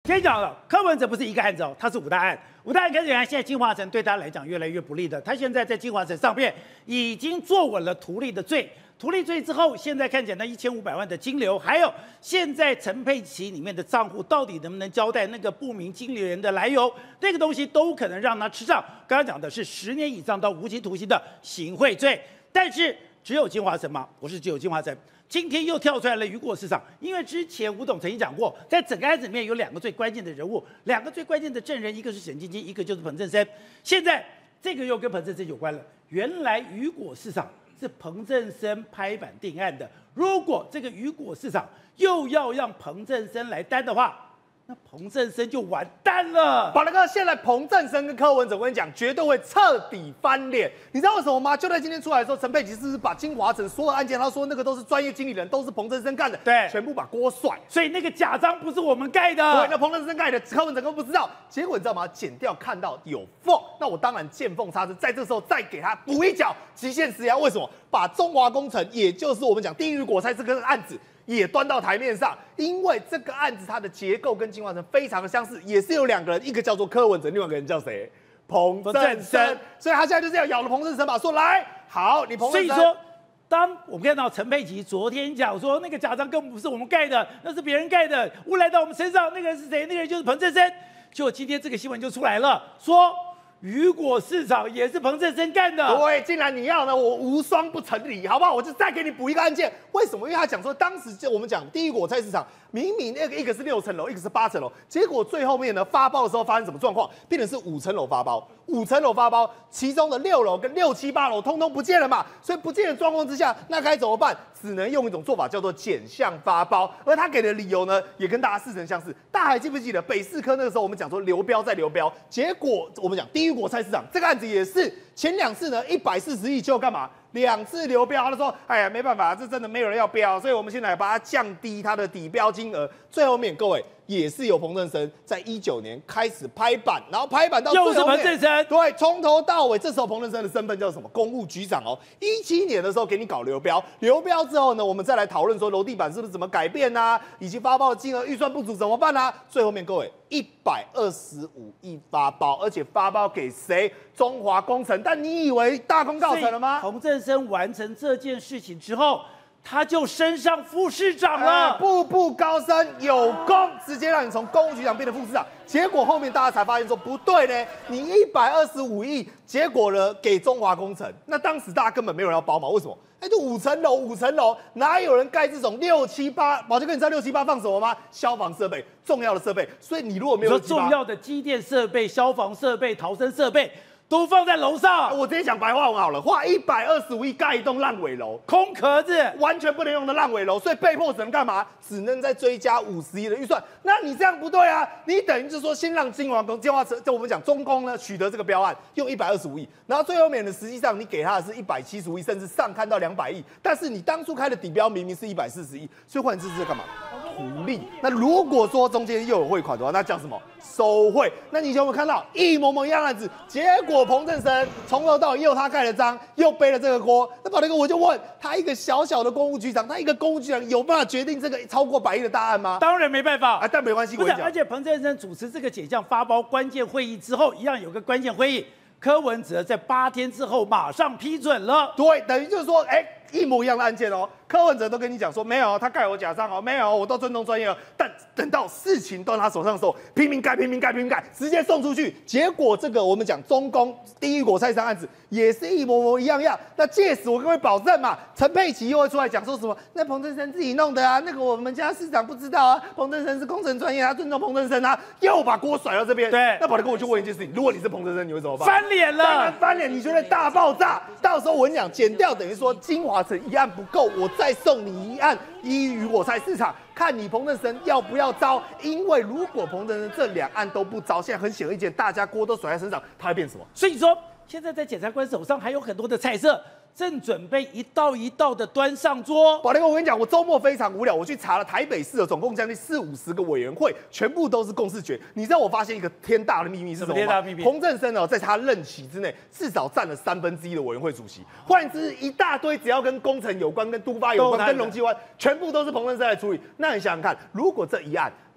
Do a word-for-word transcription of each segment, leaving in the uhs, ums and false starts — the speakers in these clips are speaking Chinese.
先讲了，柯文哲不是一个案子哦，他是五大案。五大案跟原来现在金华城对他来讲越来越不利的，他现在在金华城上面已经坐稳了图利的罪。图利罪之后，现在看起来那一千五百万的金流，还有现在陈佩琪里面的账户到底能不能交代那个不明金流人的来由，那个东西都可能让他吃上刚刚讲的是十年以上到无期徒刑的行贿罪。但是只有金华城吗？不是只有金华城。今天又跳出来了雨果市场，因为之前吴董曾经讲过，在整个案子里面有两个最关键的人物，两个最关键的证人，一个是沈晶晶，一个就是彭正生。现在这个又跟彭正生有关了。原来雨果市场是彭正生拍板定案的，如果这个雨果市场又要让彭正生来担的话，那彭正生就完蛋了。 宝来哥，现在彭正生跟柯文哲，我跟你讲，绝对会彻底翻脸。你知道为什么吗？就在今天出来的时候，陈佩琪是不是把金华城所有案件，他说那个都是专业经理人，都是彭正生干的， 对， 全部把锅甩。 所以那个假章不是我们盖的， 对，那彭正生盖的，柯文哲根本不知道。结果你知道吗？检调看到有缝，那我当然见缝插针，在这时候再给他补一脚，极限施压。为什么？把中华工程，也就是我们讲地狱果菜这个案子，也端到台面上，因为这个案子它的结构跟金华城非常的相似，也是有两个人，一个叫做柯文哲，另外一个人叫谁？彭正生。所以他现在就这样咬了彭正生嘛，说来好，你彭正生。 所以说，当我们看到陈佩琪昨天讲说那个假章根本不是我们盖的，那是别人盖的，诬赖到我们身上，那个人是谁？那个人就是彭正生。结果今天这个新闻就出来了，说雨果市场也是彭正生干的。 对，既然你要呢，我无双不成理，好不好？我就再给你补一个案件。为什么？因为他讲说，当时就我们讲第一果菜市场，明明那个一个是六层楼，一个是八层楼，结果最后面呢发包的时候发生什么状况？变成是五层楼发包，五层楼发包，其中的六楼跟六七八楼通通不见了嘛。所以不见的状况之下，那该怎么办？只能用一种做法叫做减项发包。而他给的理由呢，也跟大家似曾相识。大家还记不记得北市科那个时候我们讲说流标在流标，结果我们讲第一果菜市场这个案子也是前两次呢一百四十亿就干嘛？两次流标，他就说，哎呀，没办法，这真的没有人要标，所以我们现在把它降低它的底标金额。最后面各位也是由彭正生在一九年开始拍板，然后拍板到最后面又是彭正生， 对，从头到尾，这时候彭正生的身份叫什么？公务局长哦。一七年的时候给你搞流标，流标之后呢，我们再来讨论说楼地板是不是怎么改变啊，以及发包的金额预算不足怎么办啊？最后面各位一百二十五亿发包，而且发包给谁？中华工程。但你以为大功告成了吗？ 彭正生完成这件事情之后，他就升上副市长了， 呃、步步高升，有功，直接让你从公务局长变成副市长。结果后面大家才发现说不对呢，你一百二十五亿，结果呢给中华工程，那当时大家根本没有人要包嘛？为什么？哎，就五层楼，五层楼，哪有人盖这种六七八？宝杰哥，你知道六七八放什么吗？消防设备，重要的设备。所以你如果没有说重要的机电设备、消防设备、逃生设备。都放在楼上， 我直接讲白话文好了，花一百二十五亿盖一栋烂尾楼， 空壳子， 完全不能用的烂尾楼，所以被迫只能干嘛？只能再追加五十亿的预算。那你这样不对啊！你等于就是说，先让金华工、金华城，就我们讲中工呢取得这个标案，用一百二十五亿，然后最后面呢，实际上你给他的是一百七十五亿，甚至上看到两百亿，但是你当初开的底标明明是一百四十亿，所以换言之是干嘛？图利。那如果说中间又有汇款的话，那叫什么？收贿。那你有没有看到一模模一样的案子？结果彭正生从头到尾又他盖了章，又背了这个锅。那宝雷哥，我就问他，一个小小的公务局长，他一个公务局长有办法决定这个超过百亿的大案吗？ 当然没办法啊，但没关系，我跟你讲。 而且彭正生主持这个减项发包关键会议之后，一样有个关键会议，柯文哲在八天之后马上批准了。 对，等于就是说，哎、欸。一模一样的案件哦，柯文哲都跟你讲说没有，他盖我假账哦，没有，我都尊重专业哦。但等到事情到他手上的时候，拼命盖，拼命盖，拼命盖，直接送出去。结果这个我们讲中工第一果菜商案子也是一模模一样样。那届时我各位保证嘛，陈佩琪又会出来讲说什么？那彭正生自己弄的啊，那个我们家市长不知道啊，彭正生是工程专业，他尊重彭正生啊，又把锅甩到这边。 对， 那宝德哥我就问一件事情，如果你是彭正生，你会怎么办？ 翻脸了， 当然翻脸，你觉得大爆炸？到时候我跟你讲，减掉等于说金华城一案不够，我再送你一案依雨果菜市场，看你彭正生要不要招。因为如果彭正生这两案都不招，现在很显而易见，大家锅都甩在身上，他会变什么？ 所以说，现在在检察官手上还有很多的菜色，正准备一道一道的端上桌。 宝雷哥，我跟你讲，我周末非常无聊，我去查了台北市的总共将近四五十个委员会，全部都是共识决。你知道我发现一个天大的秘密是什么吗？ 天大的秘密？ 彭正生哦，在他任期之内，至少占了三分之一的委员会主席。换言之，一大堆只要跟工程有关、跟都发有关、跟农机关，全部都是彭正生来处理。那你想想看，如果这一案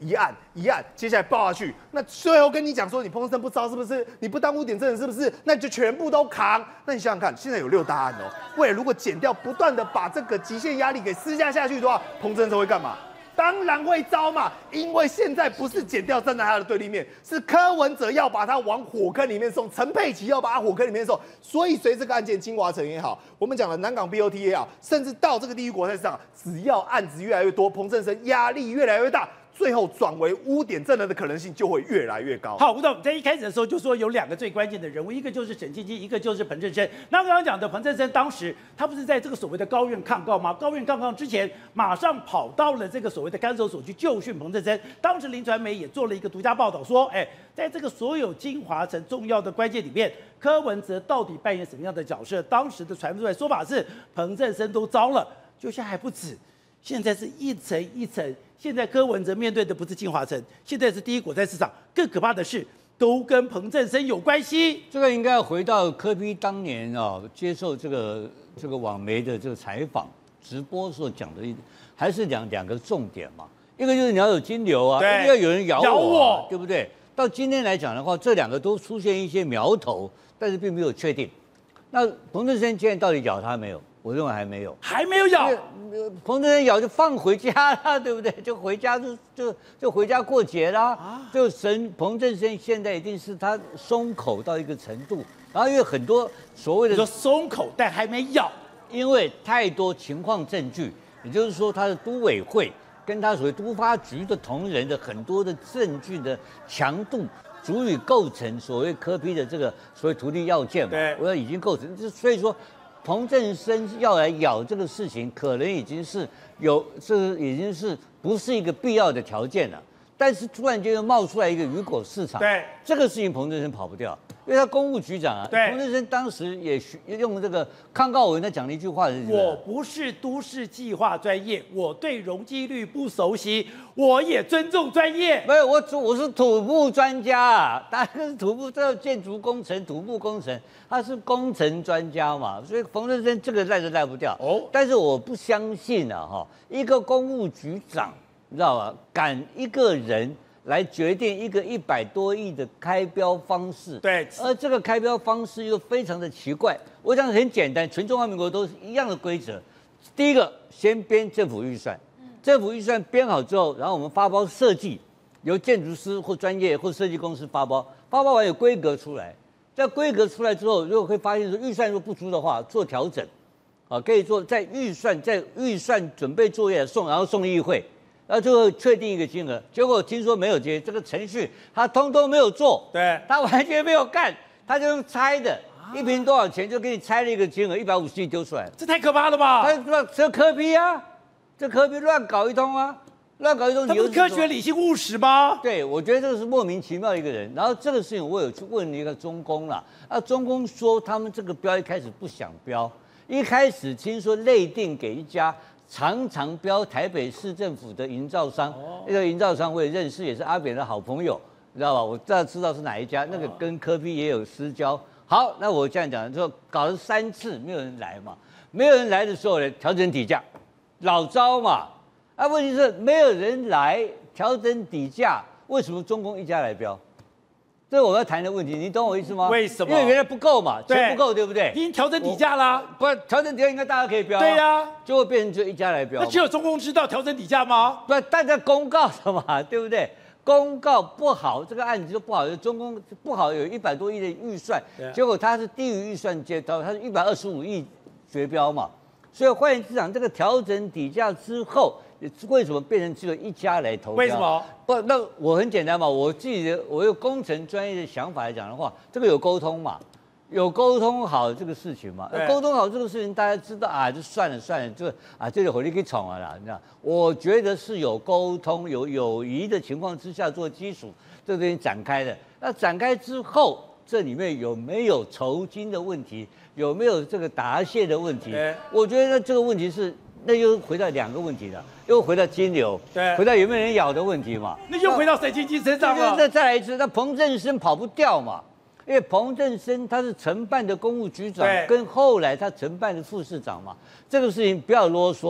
一按一按，接下来报下去，那最后跟你讲说你彭正生不招是不是？你不当污点证人是不是？那你就全部都扛。那你想想看，现在有六大案哦，未来如果减掉，不断的把这个极限压力给施加下去的话，彭正生会干嘛？当然会招嘛，因为现在不是检调站在他的对立面，是柯文哲要把他往火坑里面送，陈佩琪要把他火坑里面送。所以随这个案件，金华城也好，我们讲的南港 B O T 也好，甚至到这个地狱国菜市场，只要案子越来越多，彭正生压力越来越大。最后转为污点证人的可能性就会越来越高。 好，吴董在一开始的时候就说有两个最关键的人物，一个就是沈清基，一个就是彭正生。那刚刚讲的彭正生，当时他不是在这个所谓的高院抗告吗？高院抗告之前，马上跑到了这个所谓的看守所去就训彭正生。当时林传媒也做了一个独家报道，说，哎，在这个所有金华城重要的关键里面，柯文哲到底扮演什么样的角色？当时的传出来说法是，彭正生都招了，就现在还不止。现在是一层一层，现在柯文哲面对的不是金华城，现在是第一国菜市场。更可怕的是，都跟彭正生有关系。 这个应该要回到柯 P 当年啊、哦，接受这个这个网媒的这个采访直播所讲的一，还是两两个重点嘛。一个就是你要有金流啊，一个要有人咬我、啊， 咬我对不对？到今天来讲的话，这两个都出现一些苗头，但是并没有确定。那彭正生现在到底咬他没有？我认为还没有， 还没有咬。 彭正生咬就放回家了，对不对？就回家就就就回家过节啦。啊、就神彭正生现在一定是他松口到一个程度，然后因为很多所谓的你说松口，但还没咬， 因为太多情况证据，也就是说他的都委会跟他所谓都发局的同仁的很多的证据的强度，足以构成所谓柯 P 的这个所谓图利要件嘛。 对， 我要已经构成，所以说。彭正生要来咬这个事情，可能已经是有，这已经是不是一个必要的条件了。但是突然间又冒出来一个鱼果市场， 对这个事情彭正生跑不掉，因为他公务局长啊。 对， 彭正生当时也用这个抗告文，他讲了一句话是： 我不是都市计划专业，我对容积率不熟悉，我也尊重专业。 没有，我我是土木专家啊，大家是土木，这建筑工程、土木工程，他是工程专家嘛，所以彭正生这个赖都赖不掉。哦，但是我不相信啊，哈，一个公务局长。你知道吧？敢一个人来决定一个一百多亿的开标方式， 对， 而这个开标方式又非常的奇怪。我讲很简单，全中华民国都是一样的规则。第一个，先编政府预算，政府预算编好之后，然后我们发包设计，由建筑师或专业或设计公司发包，发包完有规格出来，在规格出来之后，如果会发现说预算如果不足的话，做调整，啊，可以做在预算在预算准备作业送，然后送议会。然后最后确定一个金额，结果听说没有接这个程序，他通通没有做， 对， 他完全没有干，他就用猜的，啊、一瓶多少钱就给你猜了一个金额，一百五十亿丢出来， 这太可怕了吧？ 他说这柯 P 啊，这柯 P 乱搞一通啊，乱搞一通， 他不是科学理性务实吗？ 对，我觉得这个是莫名其妙一个人。然后这个事情我有去问一个中工啦，啊，中工说他们这个标一开始不想标，一开始听说内定给一家。常常标台北市政府的营造商，那、哦、个营造商我也认识，也是阿扁的好朋友，你知道吧？我大概知道是哪一家，那个跟柯 P 也有私交。好，那我这样讲，说搞了三次没有人来嘛，没有人来的时候呢，调整底价，老招嘛。啊，问题是没有人来调整底价，为什么中共一家来标？这是我们要谈的问题，你懂我意思吗？ 为什么？ 因为原来不够嘛，钱不够，对不对？ 已经调整底价啦， 不调整底价应该大家可以标、啊。 对呀、啊， 就会变成就一家来标。 那只有中共知道调整底价吗？ 不，大家公告的嘛，对不对？公告不好，这个案子就不好，中共不好，有一百多亿的预算，结果它是低于预算接到，它是一百二十五亿绝标嘛。所以换言之讲，这个调整底价之后。为什么变成只有一家来投标？ 为什么？ 不，那我很简单嘛，我自己的我有工程专业的想法来讲的话，这个有沟通嘛，有沟通好这个事情嘛，沟通好这个事情，大家知道啊，就算了算了，这个啊，这个火力可以闯了啦，你知道？我觉得是有沟通、有友谊的情况之下做基础，这个东西展开的。那展开之后，这里面有没有酬金的问题？有没有这个答谢的问题？我觉得这个问题是。那又回到两个问题了，又回到金流， 对， 回到有没有人咬的问题嘛。 那又回到沈清基身上了。 那再来一次，那彭正生跑不掉嘛，因为彭正生他是承办的公务局长，跟后来他承办的副市长嘛，这个事情不要啰嗦。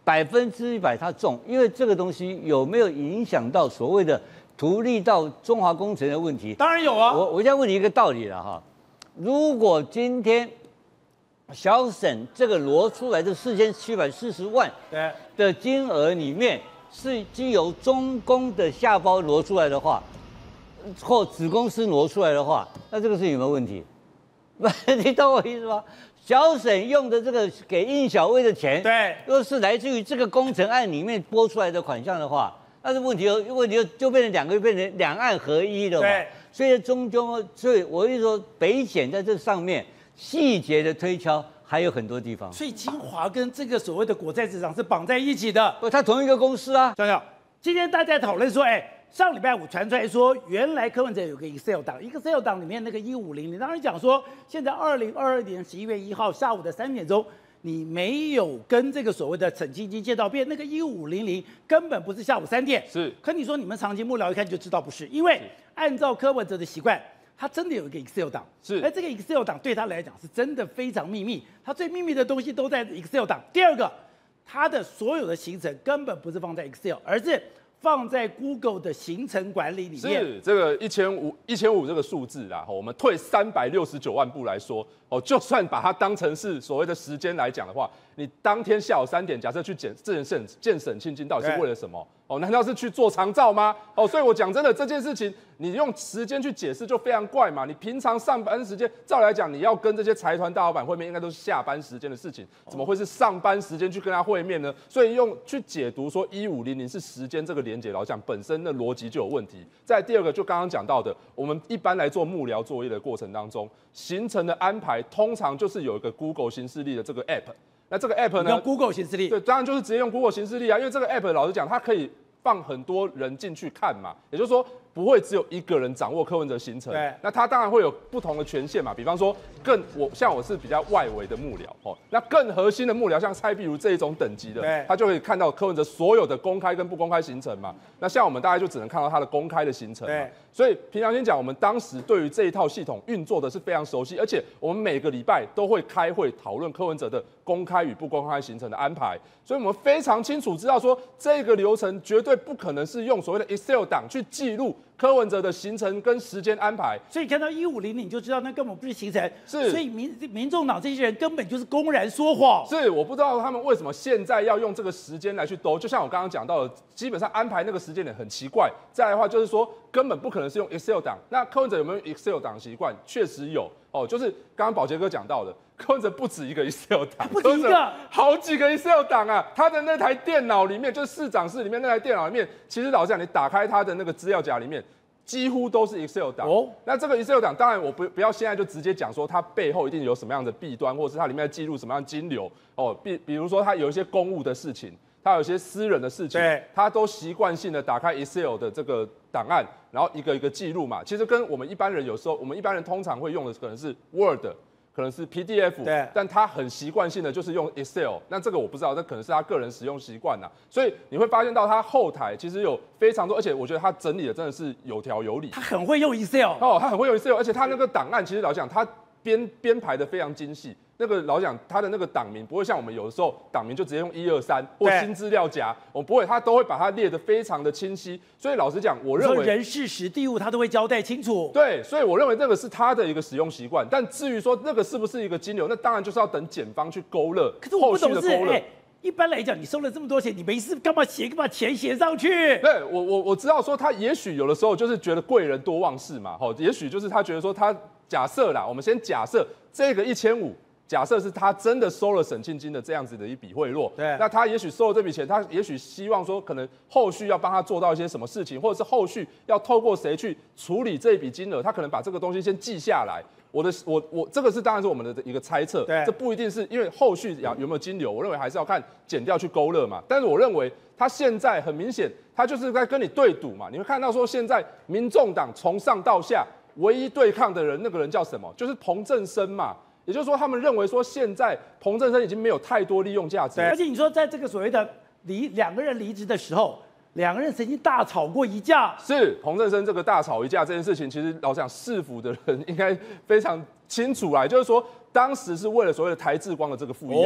百分之一百它中，因为这个东西有没有影响到所谓的图利到中华工程的问题？ 当然有啊。 我我现在问你一个道理了哈，如果今天小沈这个挪出来的四千七百四十万的金额里面是经由中公的下包挪出来的话，或子公司挪出来的话，那这个是有没有问题？你懂我意思吗？小沈用的这个给应小薇的钱， 对， 若是来自于这个工程案里面拨出来的款项的话，那是问题，问题就变成两个变成两岸合一了嘛。 对， 所以终究，所以我就说北检在这上面细节的推敲还有很多地方。 所以金华跟这个所谓的国债市场是绑在一起的。 不，它同一个公司啊。 想想，今天大家讨论说，哎。上礼拜五传出来说，原来柯文哲有个 Excel 档 ，Excel 档里面那个一五零零，当时讲说，现在二零二二年十一月一号下午的三点钟，你没有跟这个所谓的沈清金见到面，那个一五零零根本不是下午三点。 是， 可你说你们长期幕僚一看就知道不是，因为按照柯文哲的习惯，他真的有一个 Excel 档， 是， 而这个 Excel 档对他来讲是真的非常秘密，他最秘密的东西都在 Excel 档。第二个，他的所有的行程根本不是放在 Excel， 而是放在 Google 的行程管理里面。 是这个一千五一千五这个数字啦，我们退三百六十九万步来说，哦，就算把它当成是所谓的时间来讲的话，你当天下午三点，假设去见见沈见沈庆金，到底是为了什么？哦，难道是去做长照吗？哦，所以我讲真的，这件事情你用时间去解释就非常怪嘛。你平常上班时间，照理来讲，你要跟这些财团大老板会面，应该都是下班时间的事情，怎么会是上班时间去跟他会面呢？所以用去解读说一五零零是时间这个连结，老实讲本身的逻辑就有问题。再第二个，就刚刚讲到的，我们一般来做幕僚作业的过程当中，行程的安排通常就是有一个 Google 行事历的这个 app。那这个 app 呢？ 用 Google 行事历。 对，当然就是直接用 Google 行事历啊，因为这个 app 老实讲，它可以放很多人进去看嘛，也就是说不会只有一个人掌握柯文哲行程。 对， 那他当然会有不同的权限嘛，比方说更我像我是比较外围的幕僚哦，那更核心的幕僚，像蔡壁如这一种等级的，他就可以看到柯文哲所有的公开跟不公开行程嘛。那像我们大概就只能看到他的公开的行程嘛。对，所以平常心讲，我们当时对于这一套系统运作的是非常熟悉，而且我们每个礼拜都会开会讨论柯文哲的公开与不公开行程的安排，所以我们非常清楚知道说这个流程绝对不可能是用所谓的 Excel 档去记录柯文哲的行程跟时间安排。 所以看到一五零零你就知道那根本不是行程， 是， 所以民民众党这些人根本就是公然说谎。 是，我不知道他们为什么现在要用这个时间来去兜，就像我刚刚讲到的，基本上安排那个时间点很奇怪。再来的话就是说根本不可能是用 Excel 档。那柯文哲有没有 Excel 档习惯？确实有哦，就是刚刚宝杰哥讲到的。柯文哲不止一个 Excel 档， 不止一个， 好几个 Excel 档啊！他的那台电脑里面，就是市长室里面那台电脑里面，其实老实讲，你打开他的那个资料夹里面，几乎都是 Excel 档。哦，那这个 Excel 档，当然我不不要现在就直接讲说它背后一定有什么样的弊端，或是它里面记录什么样的金流哦，比比如说它有一些公务的事情，它有一些私人的事情，它都习惯性的打开 Excel 的这个档案，然后一个一个记录嘛。其实跟我们一般人有时候，我们一般人通常会用的可能是 Word。可能是 P D F， 对， 但他很习惯性的就是用 Excel， 那这个我不知道，这可能是他个人使用习惯呐。所以你会发现到他后台其实有非常多，而且我觉得他整理的真的是有条有理。 他很会用 Excel， 哦，他很会用 Excel， 而且他那个档案其实老实讲，他编编排的非常精细。那个老实讲，他的那个档名不会像我们有的时候档名就直接用一二三或新资料夹，我们不会，他都会把它列得非常的清晰。所以老实讲，我认为人事时地物他都会交代清楚。 对，所以我认为这个是他的一个使用习惯。但至于说那个是不是一个金流，那当然就是要等检方去勾勒。 可是我不懂是，哎，一般来讲，你收了这么多钱，你没事干嘛写，干嘛钱写上去？ 对我我我知道说他也许有的时候就是觉得贵人多忘事嘛，吼，也许就是他觉得说他假设啦，我们先假设这个一千五。假设是他真的收了沈庆金的这样子的一笔贿赂， 对， 那他也许收了这笔钱，他也许希望说，可能后续要帮他做到一些什么事情，或者是后续要透过谁去处理这一笔金额，他可能把这个东西先记下来。我的我我这个是当然是我们的一个猜测， 对， 这不一定是因为后续有有没有金流，我认为还是要看检调去勾勒嘛。但是我认为他现在很明显，他就是在跟你对赌嘛。你会看到说，现在民众党从上到下唯一对抗的人，那个人叫什么？就是彭正生嘛。也就是说，他们认为说现在彭正生已经没有太多利用价值。 而且你说，在这个所谓的离两个人离职的时候，两个人曾经大吵过一架。 是彭正生这个大吵一架这件事情，其实老实讲，市府的人应该非常清楚啦。就是说，当时是为了所谓的台智光的这个复议案。哦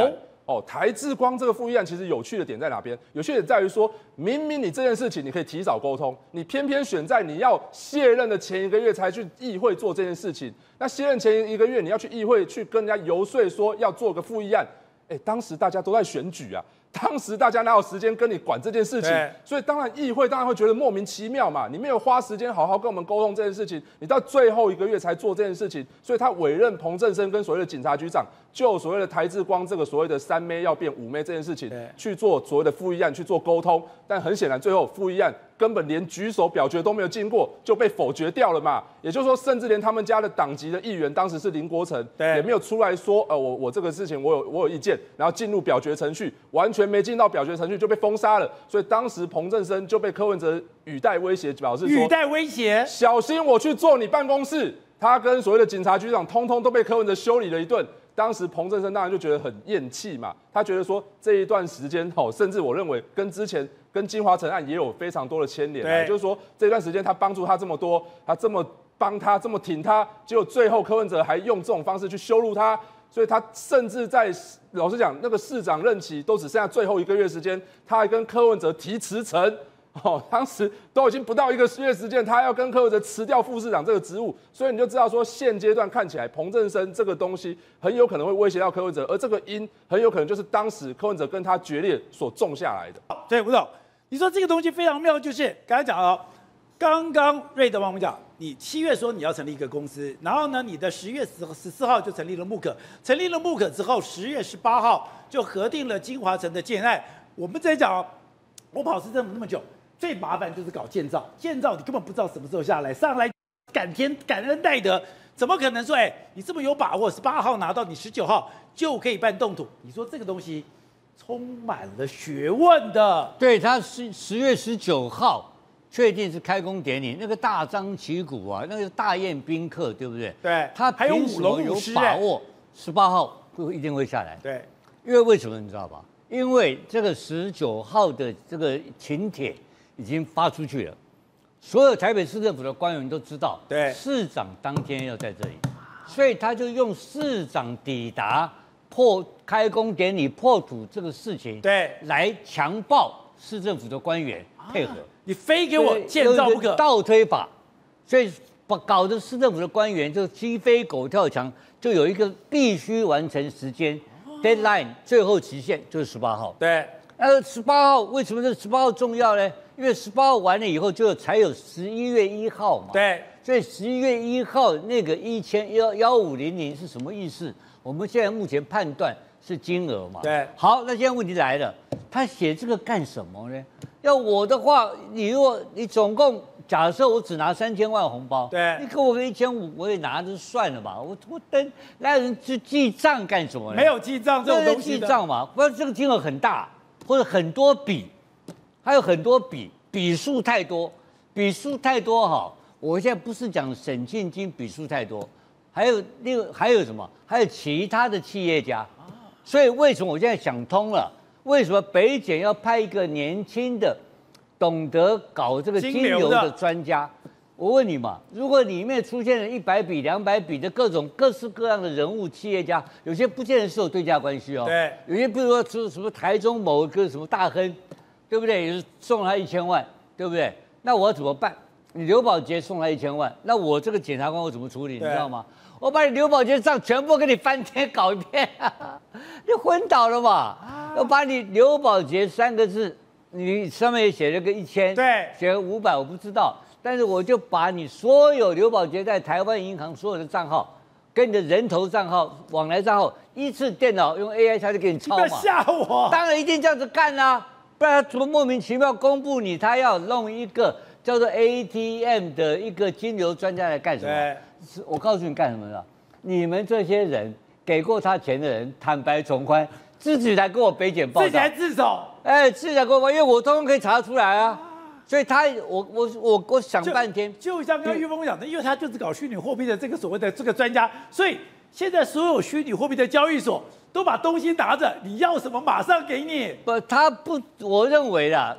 哦，台智光这个复议案其实有趣的点在哪边？有趣的点在于说，明明你这件事情你可以提早沟通，你偏偏选在你要卸任的前一个月才去议会做这件事情。那卸任前一个月你要去议会去跟人家游说说要做个复议案，哎，当时大家都在选举啊。当时大家哪有时间跟你管这件事情？所以当然议会当然会觉得莫名其妙嘛，你没有花时间好好跟我们沟通这件事情，你到最后一个月才做这件事情，所以他委任彭正生跟所谓的警察局长，就所谓的台智光这个所谓的三妹要变五妹这件事情去做所谓的复议案去做沟通，但很显然最后复议案根本连举手表决都没有经过就被否决掉了嘛，也就是说，甚至连他们家的党籍的议员当时是林国成，也没有出来说，呃，我我这个事情我有我有意见，然后进入表决程序，完全没进到表决程序就被封杀了，所以当时彭正生就被柯文哲语带威胁，表示说语带威胁， 小心我去坐你办公室。他跟所谓的警察局长通通都被柯文哲修理了一顿。当时彭正生当然就觉得很厌气嘛，他觉得说这一段时间哦，甚至我认为跟之前跟金华城案也有非常多的牵连，也就是说这段时间他帮助他这么多，他这么帮他这么挺他，结果最后柯文哲还用这种方式去羞辱他，所以他甚至在老实讲，那个市长任期都只剩下最后一个月时间，他还跟柯文哲提辞呈。哦，当时都已经不到一个月时间，他要跟柯文哲辞掉副市长这个职务，所以你就知道说，现阶段看起来彭正生这个东西很有可能会威胁到柯文哲，而这个因很有可能就是当时柯文哲跟他决裂所种下来的。 所以吴总，你说这个东西非常妙，就是刚才讲了，刚刚瑞德帮我们讲，你七月说你要成立一个公司，然后呢，你的十月十十四号就成立了木可，成立了木可之后，十月十八号就核定了金华城的建案。我们在讲，我跑市政府那么久。最麻烦就是搞建造，建造你根本不知道什么时候下来，上来感天感恩戴德，怎么可能说，哎，你这么有把握，十八号拿到，你十九号就可以办动土？你说这个东西充满了学问的。 对，他十十月十九号确定是开工典礼，那个大张旗鼓啊，那个大宴宾客，对不对？ 对， 他还有舞龙舞狮， 有把握十八号会一定会下来。 对， 因为为什么你知道吧？因为这个十九号的这个请帖已经发出去了，所有台北市政府的官员都知道， 对， 市长当天要在这里，所以他就用市长抵达破开工典礼破土这个事情， 对， 来强暴市政府的官员配合，啊、 你非给我建造不可， 倒推法，所以把搞得市政府的官员就鸡飞狗跳墙，就有一个必须完成时间、哦、deadline 最后期限就是十八号， 对。 呃，十八号为什么这十八号重要呢？因为十八号完了以后，就才有十一月一号嘛。 对， 所以十一月一号那个一千幺幺五零零是什么意思？我们现在目前判断是金额嘛。 对。 好，那现在问题来了，他写这个干什么呢？要我的话，你如果你总共假设我只拿三千万红包， 对， 你给我个一千五，我也拿着算了吧。我我等那人去记账干什么呢？ 没有记账这种东西记账嘛，不然这个金额很大。或者很多笔，还有很多笔，笔数太多，笔数太多哈。我现在不是讲沈庆金笔数太多，还有另还有什么？还有其他的企业家。所以为什么我现在想通了？为什么北检要派一个年轻的、懂得搞这个金流的专家？我问你嘛，如果里面出现了一百笔、两百笔的各种各式各样的人物、企业家，有些不见得是有对价关系哦。 对， 有些比如说什什么台中某个什么大亨，对不对？也是送他一千万，对不对？那我要怎么办？你刘宝杰送他一千万，那我这个检察官我怎么处理？你知道吗？我把你刘宝杰账全部给你翻天搞一遍，你昏倒了嘛？啊、要把你刘宝杰三个字，你上面也写了个一千， 对， 写了五百，我不知道。但是我就把你所有刘宝杰在台湾银行所有的账号，跟你的人头账号、往来账号，依次电脑用 A I 它就给你抄嘛。 你不要吓我！ 当然一定这样子干啦、啊，不然他怎么莫名其妙公布你？他要弄一个叫做 A T M 的一个金流专家来干什么？对，我告诉你干什么了？你们这些人给过他钱的人，坦白从宽，自己来跟我北检报道， 自己来自首。 哎，自己来跟我报，因为我通通可以查出来啊。所以他，我我我我想半天， 就, 就像刚刚玉峰讲的，因为他就是搞虚拟货币的这个所谓的这个专家，所以现在所有虚拟货币的交易所都把东西拿着，你要什么马上给你。 不，他不，我认为啦，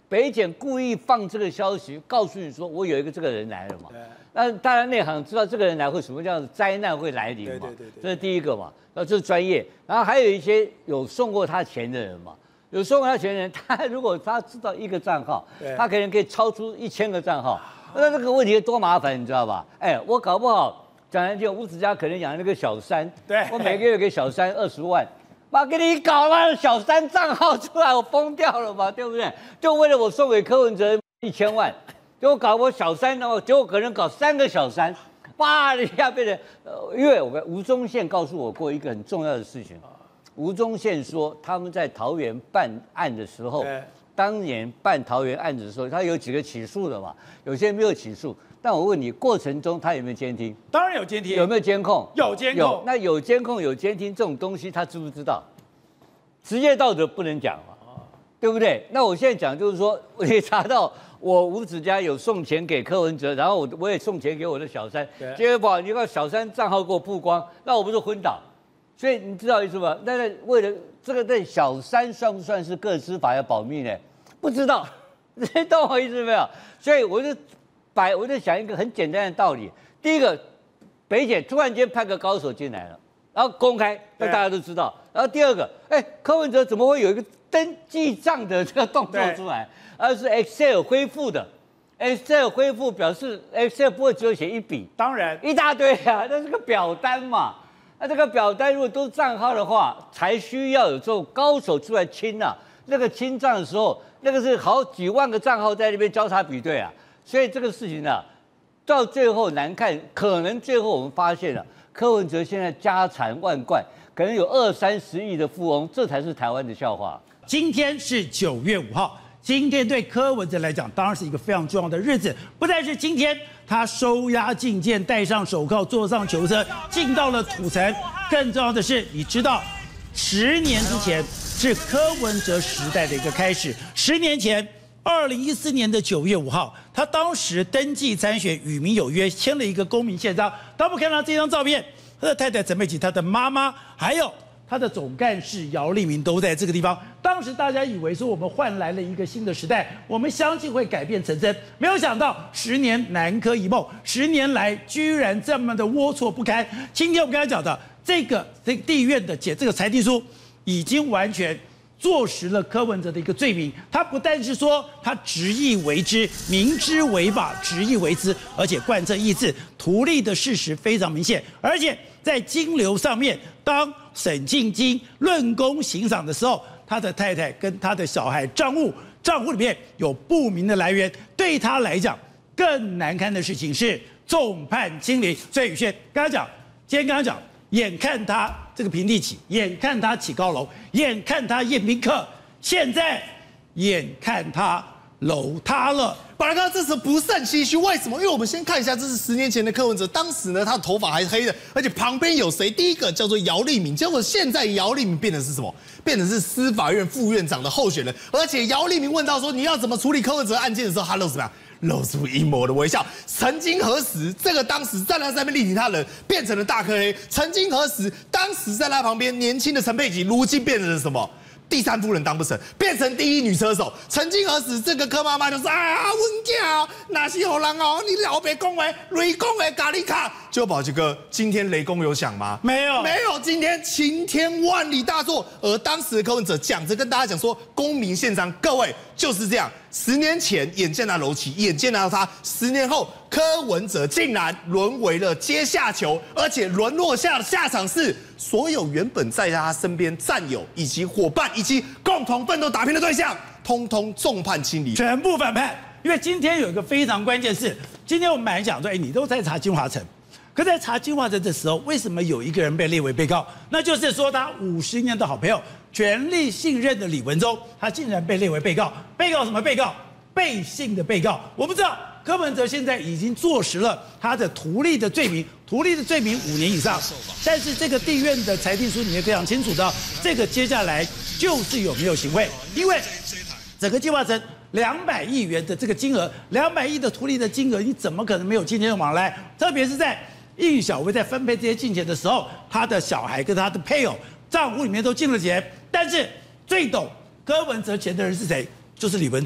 北检故意放这个消息，告诉你说我有一个这个人来了嘛。那当然内行知道这个人来会什么样的灾难会来临嘛。这是第一个嘛，那这是专业。然后还有一些有送过他钱的人嘛，有送过他钱的人，他如果他知道一个账号，他可能可以超出一千个账号。那这个问题多麻烦，你知道吧？哎，我搞不好讲难听，吴子嘉可能养那个小三， 对我每个月给小三二十万。妈给你搞了小三账号出来，我疯掉了嘛，对不对？就为了我送给柯文哲一千万，结果搞我小三，然后结果可能搞三个小三，哇，一下变成，呃，因为我跟吴宗宪告诉我过一个很重要的事情，吴宗宪说他们在桃园办案的时候，当年办桃园案子的时候，他有几个起诉的嘛，有些没有起诉。但我问你，过程中他有没有监听？ 当然有监听。 有没有监控？ 有监控。 有。那有监控、有监听这种东西，他知不知道？职业道德不能讲嘛，对不对？那我现在讲就是说，我也查到我吴子嘉有送钱给柯文哲，然后我我也送钱给我的小三，结果你把小三账号给我曝光，那我不是昏倒？所以你知道意思吗？那为了这个，那小三算不算是个资法要保密呢？不知道，你懂我意思没有？所以我就。摆，我就想一个很简单的道理。第一个，北检突然间派个高手进来了，然后公开，让大家都知道。然后第二个，哎，柯文哲怎么会有一个登记账的这个动作出来？而是 Excel 恢复的 ，Excel 恢复表示 Excel 不会只有写一笔， 当然一大堆啊，那是个表单嘛。那这个表单如果都是账号的话，才需要有这种高手出来清啊。那个清账的时候，那个是好几万个账号在那边交叉比对啊。所以这个事情呢、啊，到最后难看，可能最后我们发现了，柯文哲现在家财万贯，可能有二三十亿的富翁，这才是台湾的笑话。 今天是九月五号，今天对柯文哲来讲，当然是一个非常重要的日子。不但是今天他收押禁见，戴上手铐，坐上囚车，进到了土城，更重要的是，你知道，十年之前是柯文哲时代的一个开始，十年前。二零一四年的九月五号，他当时登记参选，与民有约，签了一个公民宪章。当我们看到这张照片，他的太太陈佩琪、他的妈妈，还有他的总干事姚立明都在这个地方。当时大家以为说我们换来了一个新的时代，我们相信会改变成真，没有想到十年南柯一梦，十年来居然这么的龌龊不堪。今天我们刚才讲的这个这个地院的解这个裁定书，已经完全。坐实了柯文哲的一个罪名，他不但是说他执意为之，明知违法，执意为之，而且贯彻意志，图利的事实非常明显。而且在金流上面，当沈庆金论功行赏的时候，他的太太跟他的小孩账户账户里面有不明的来源，对他来讲更难堪的事情是众叛亲离。所以宇轩刚刚讲，今天刚刚讲。眼看他这个平地起，眼看他起高楼，眼看他宴宾客，现在眼看他楼塌了。 宝来哥，这次不胜唏嘘，为什么？因为我们先看一下，这是十年前的柯文哲，当时呢，他的头发还黑的，而且旁边有谁？第一个叫做姚立明，结果现在姚立明变成是什么？变成是司法院副院长的候选人，而且姚立明问到说你要怎么处理柯文哲案件的时候，他露什么样？露出阴谋的微笑。曾经何时，这个当时站在上面力挺他的人变成了大柯黑？曾经何时，当时在他旁边年轻的陈佩琪，如今变成了什么？第三夫人当不成，变成第一女车手。曾经何时，这个柯妈妈就说：“哎呀，阮囝哪是好人哦，你老别讲话，雷公的咖喱卡。”就宝杰哥，今天雷公有响吗？ 没有， 没有。今天晴天万里大作，而当时的柯文哲讲着跟大家讲说，公民宪章，各位就是这样。十年前眼见他楼起，眼见到他，十年后柯文哲竟然沦为了阶下囚，而且沦落下的下场是所有原本在他身边战友以及伙伴以及共同奋斗打拼的对象，通通众叛亲离， 全部反叛。因为今天有一个非常关键事，今天我们本来讲说，哎，你都在查金华城。可在查金华城的时候，为什么有一个人被列为被告？那就是说他五十年的好朋友、全力信任的李文忠，他竟然被列为被告。被告什么被告？背信的被告。我不知道柯文哲现在已经坐实了他的图利的罪名，图利的罪名五年以上。但是这个地院的裁定书里面非常清楚的，这个接下来就是有没有行贿，因为整个金华城两百亿元的这个金额，两百亿的图利的金额，你怎么可能没有金钱的往来？特别是在应小薇在分配这些金钱的时候，他的小孩跟他的配偶账户里面都进了钱，但是最懂柯文哲钱的人是谁？就是李文忠。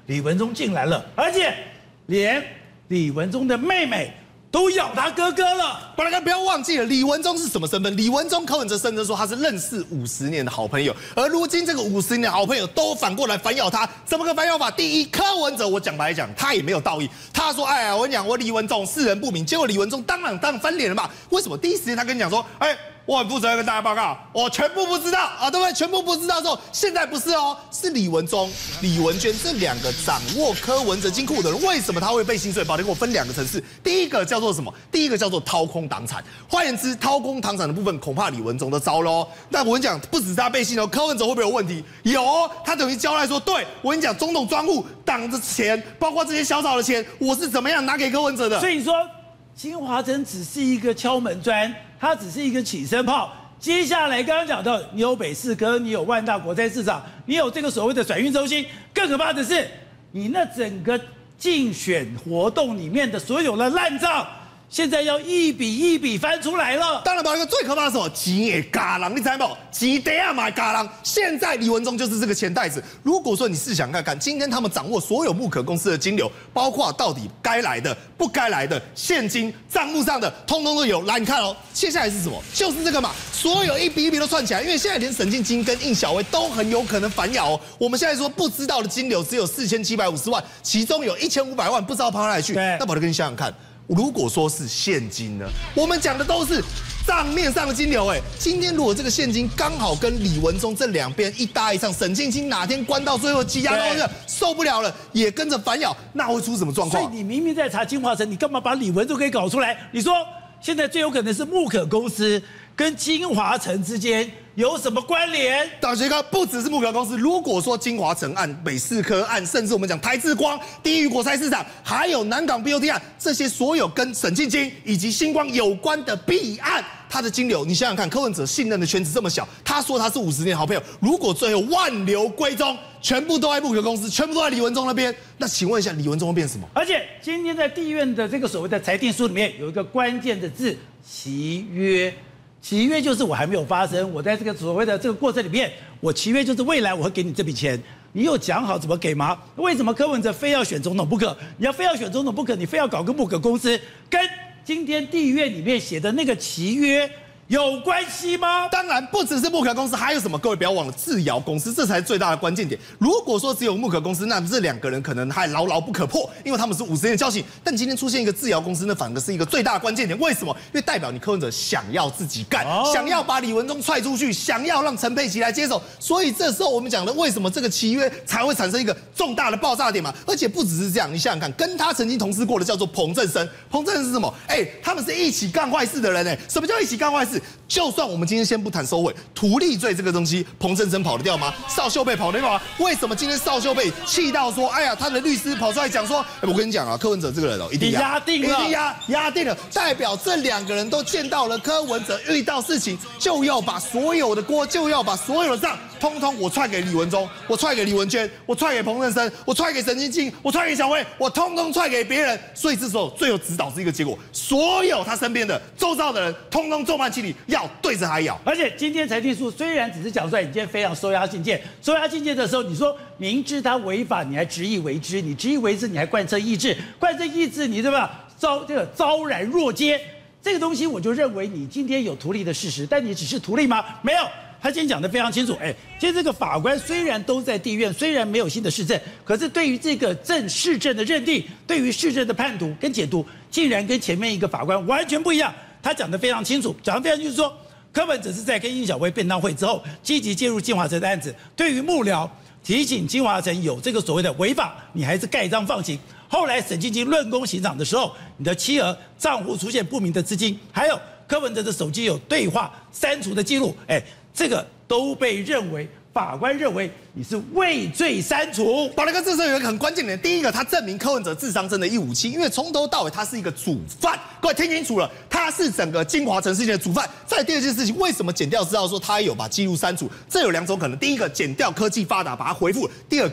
李文忠进来了，而且连李文忠的妹妹都咬他哥哥了。 大家不要忘记了，李文忠是什么身份？李文忠柯文哲声称说他是认识五十年的好朋友，而如今这个五十年的好朋友都反过来反咬他，怎么个反咬法？第一，柯文哲我讲白讲，他也没有道义，他说哎呀，我跟你讲，我李文忠世人不明，结果李文忠当然当然翻脸了嘛。为什么？第一时间他跟你讲说，哎。我很负责任跟大家报告，我全部不知道啊，对不对？全部不知道之后，现在不是哦，是李文忠、李文娟这两个掌握柯文哲金库的人，为什么他会被薪水保？给我分两个层次，第一个叫做什么？第一个叫做掏空党产，换言之，掏空党产的部分，恐怕李文忠都糟喽。那我跟你讲，不只是他被薪哦，柯文哲会不会有问题？有哦，他等于交代说，对我跟你讲，总统专户党的钱，包括这些小小的钱，我是怎么样拿给柯文哲的？ 所以说，金华城只是一个敲门砖。它只是一个起身炮，接下来刚刚讲到，你有北四科，你有万大国债市场，你有这个所谓的转运中心，更可怕的是，你那整个竞选活动里面的所有的烂账，现在要一笔一笔翻出来了。 当然，宝一个最可怕的是什么？钱也嘎狼，你知道不？钱得要买嘎狼。现在李文忠就是这个钱袋子。如果说你试想看看，今天他们掌握所有木可公司的金流，包括到底该来的、不该来的现金账目上的，通通都有。来，你看哦，接下来是什么？就是这个嘛，所有一笔一笔都串起来。因为现在连沈静晶跟应小薇都很有可能反咬哦。我们现在说不知道的金流只有四千七百五十万，其中有一千五百万不知道跑哪里去。那宝一哥，你想想看。如果说是现金呢？我们讲的都是账面上的金流，哎，今天如果这个现金刚好跟李文忠这两边一搭一唱，沈静晶哪天关到最后积压到受不了了，也跟着反咬，那会出什么状况？ 所以你明明在查金华城，你干嘛把李文忠给搞出来？你说现在最有可能是木可公司跟金华城之间有什么关联？ 大学哥不只是木可公司，如果说金华城案、北四科案，甚至我们讲台智光、低于国债市场，还有南港 B O T 案，这些所有跟沈庆金以及星光有关的弊案，他的金流，你想想看，柯文哲信任的圈子这么小，他说他是五十年好朋友，如果最后万流归宗，全部都在木可公司，全部都在李文忠那边，那请问一下，李文忠会变什么？ 而且今天在地院的这个所谓的裁定书里面有一个关键的字——契约。契约就是我还没有发生，我在这个所谓的这个过程里面，我契约就是未来我会给你这笔钱，你有讲好怎么给吗？为什么柯文哲非要选总统不可？你要非要选总统不可，你非要搞个木可公司，跟今天地院里面写的那个契约有关系吗？ 当然不只是木可公司，还有什么？各位不要忘了智瑶公司，这才是最大的关键点。如果说只有木可公司，那这两个人可能还牢牢不可破，因为他们是五十年的交情。但今天出现一个智瑶公司，那反而是一个最大的关键点。为什么？因为代表你柯文哲想要自己干，哦、想要把李文忠踹出去，想要让陈佩琪来接手。所以这时候我们讲的，为什么这个契约才会产生一个重大的爆炸点嘛？而且不只是这样，你想想看，跟他曾经同事过的叫做彭正生，彭正生是什么？哎、欸，他们是一起干坏事的人哎、欸。什么叫一起干坏事？就算我们今天先不谈收贿，图利罪这个东西，彭正生跑得掉吗？邵秀佩跑得掉吗？为什么今天邵秀佩气到说，哎呀，他的律师跑出来讲说，哎，我跟你讲啊，柯文哲这个人哦，一定压定了， 一定压压定了，代表这两个人都见到了柯文哲，遇到事情就要把所有的锅，就要把所有的账，通通我踹给李文忠，我踹给李文娟，我踹给彭正生，我踹给沈清清，我踹给小薇，我通通踹给别人。所以这时候最后只导致一个结果，所有他身边的周遭的人，通通众叛亲离，要对着他咬。 而且今天裁定书虽然只是讲出来，你今天非常收押信件，收押信件的时候，你说明知他违法，你还执意为之，你执意为之，你还贯彻意志，贯彻意志，你对吧？招这个昭然若揭，这个东西我就认为你今天有图利的事实，但你只是图利吗？没有。他今天讲得非常清楚，哎，今天这个法官虽然都在地院，虽然没有新的事证，可是对于这个证事证的认定，对于事证的判读跟解读，竟然跟前面一个法官完全不一样。他讲得非常清楚，讲得非常清楚说，柯文哲是在跟殷小薇便当会之后，积极介入金华城的案子，对于幕僚提醒金华城有这个所谓的违法，你还是盖章放行。后来沈清清论功行赏的时候，你的妻儿账户出现不明的资金，还有柯文哲的手机有对话删除的记录，哎。这个都被认为，法官认为你是畏罪删除。 宝来哥，这时候有一个很关键的点，第一个，他证明柯文哲智商真的一五七，因为从头到尾他是一个主犯。各位听清楚了，他是整个金华城事件的主犯。再第二件事情，为什么检调知道说他有把记录删除？这有两种可能，第一个，检调科技发达把它回复；第二个。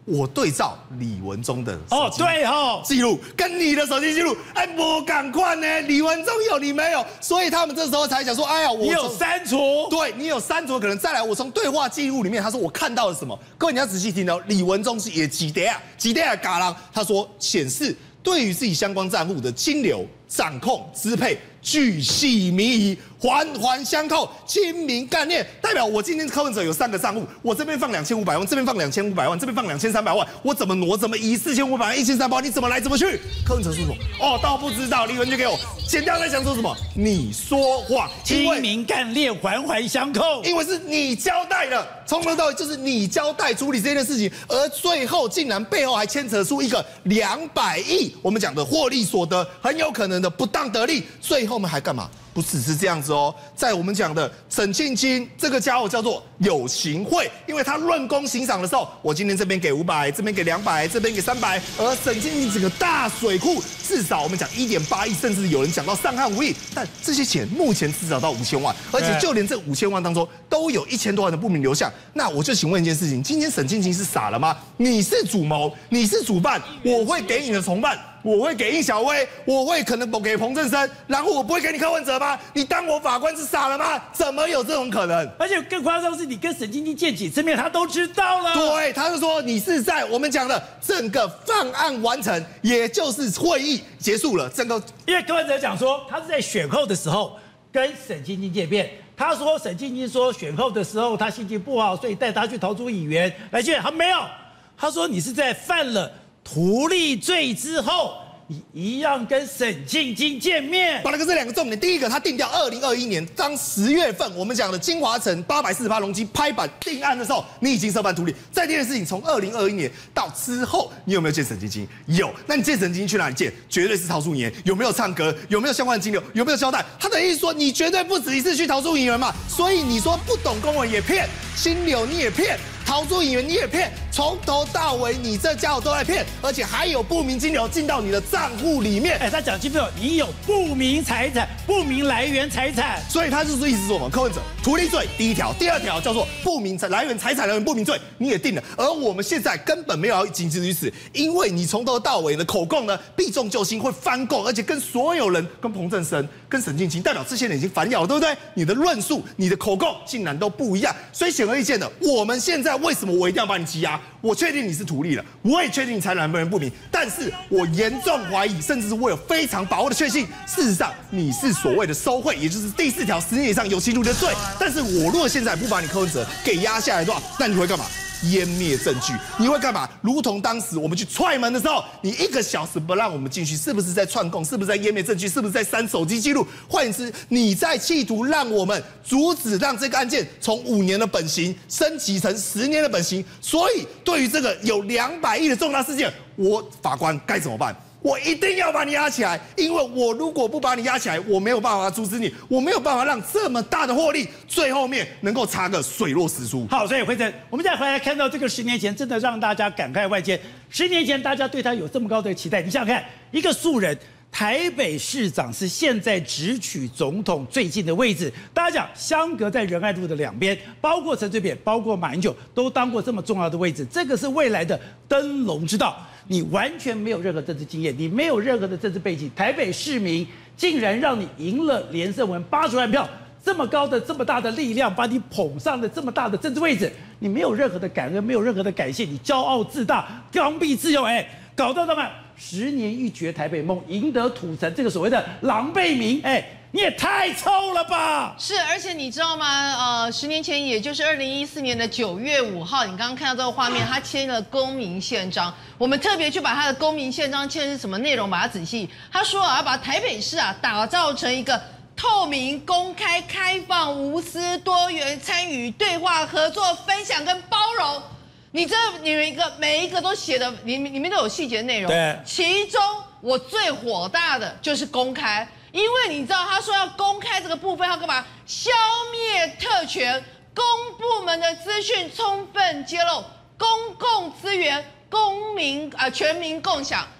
我对照李文忠的哦，对哦， 记录跟你的手机记录，哎，不赶快呢？李文忠有你没有，所以他们这时候才想说，哎呀，我你有删除， 对你有删除，可能再来，我从对话记录里面，他说我看到了什么？各位你要仔细听哦，李文忠是也几叠啊，几叠啊，嘎郎，他说显示对于自己相关账户的金流掌控支配巨细靡遗，环环相扣，精明干练。代表我今天柯文哲有三个账户，我这边放两千五百万，这边放两千五百万，这边放两千三百万，我怎么挪怎么移，四千五百万、一千三百万，你怎么来怎么去？柯文哲说什么？哦，倒不知道。李文就给我剪掉，在想说什么？你说谎， 精明干练，环环相扣。 因为是你交代的，从头到尾就是你交代处理这件事情，而最后竟然背后还牵扯出一个两百亿，我们讲的获利所得，很有可能的不当得利，最后面还干嘛？不只是这样子哦，在我们讲的沈庆金这个家伙叫做有行贿，因为他论功行赏的时候，我今天这边给五百，这边给两百，这边给三百，而沈庆金整个大水库至少我们讲一点八亿，甚至有人讲到上看五亿，但这些钱目前至少到五千万，而且就连这五千万当中都有一千多万的不明流向。那我就请问一件事情，今天沈庆金是傻了吗？你是主谋，你是主办，我会给你的从办。我会给应小薇，我会可能给彭正生，然后我不会给你柯文哲吗？你当我法官是傻了吗？怎么有这种可能？ 而且更夸张的是，你跟沈晶晶见几次面，他都知道了。 对，他就说你是在我们讲的整个犯案完成，也就是会议结束了，整个因为柯文哲讲说，他是在选后的时候跟沈晶晶见面。他说沈晶晶说选后的时候他心情不好，所以带他去桃竹议员来见，他没有。他说你是在犯了图利罪之后，你一样跟沈庆金见面。 把那个这两个重点，第一个他定调二零二一年当十月份我们讲的金华城八百四十八容积拍板定案的时候，你已经涉犯图利。再第二件事情，从二零二一年到之后，你有没有见沈庆金？有。那你见沈庆金去哪里见？绝对是桃树营。有没有唱歌？有没有相关的金流？有没有交代？他的意思说，你绝对不止一次去桃树营嘛。所以你说不懂公文也骗，金流你也骗。桃竹议员你也骗，从头到尾你这家伙都在骗，而且还有不明金流进到你的账户里面。 哎，他讲清楚，你有不明财产、不明来源财产， 所以他就是意思说嘛，柯文哲图利罪第一条，第二条叫做不明来源财产来源不明罪，你也定了。而我们现在根本没有要仅止于此，因为你从头到尾的口供呢避重就轻，会翻供，而且跟所有人、跟彭正生、跟沈庆金，代表这些人已经反咬了，对不对？你的论述、你的口供竟然都不一样，所以显而易见的，我们现在。为什么我一定要把你羁押？我确定你是图利了，我也确定你财产来源不明，但是我严重怀疑，甚至是我有非常把握的确信，事实上你是所谓的收贿，也就是第四条十年以上有期徒刑的罪。但是我如果现在不把你柯文哲给压下来的话，那你会干嘛？湮灭证据，你会干嘛？如同当时我们去踹门的时候，你一个小时不让我们进去，是不是在串供？是不是在湮灭证据？是不是在删手机记录？换言之，你在企图让我们阻止让这个案件从五年的本刑升级成十年的本刑。所以，对于这个有两百亿的重大事件，我法官该怎么办？我一定要把你压起来，因为我如果不把你压起来，我没有办法阻止你，我没有办法让这么大的获利最后面能够插个水落石出。 好，所以辉正，我们再回来看到这个十年前，真的让大家感慨万千。十年前大家对他有这么高的期待，你想想看，一个素人。台北市长是现在直取总统最近的位置，大家讲相隔在仁爱路的两边，包括陈水扁，包括马英九，都当过这么重要的位置，这个是未来的登龙之道。你完全没有任何政治经验，你没有任何的政治背景，台北市民竟然让你赢了连胜文八十万票，这么高的、这么大的力量，把你捧上了这么大的政治位置，你没有任何的感恩，没有任何的感谢，你骄傲自大，刚愎自用，哎，搞到他们十年一绝台北梦，赢得土城这个所谓的狼狈名，哎。你也太臭了吧！ 是，而且你知道吗？呃，十年前，也就是二零一四年的九月五号，你刚刚看到这个画面，他签了公民宪章。我们特别去把他的公民宪章签的是什么内容，把它仔细。他说啊，要把台北市啊打造成一个透明、公开、开放、无私、多元、参与、对话、合作、分享跟包容。你这你们一个每一个都写的，里里面都有细节内容。 对， 其中我最火大的就是公开。因为你知道，他说要公开这个部分，要干嘛？消灭特权，公部门的资讯充分揭露，公共资源公民啊、呃、全民共享。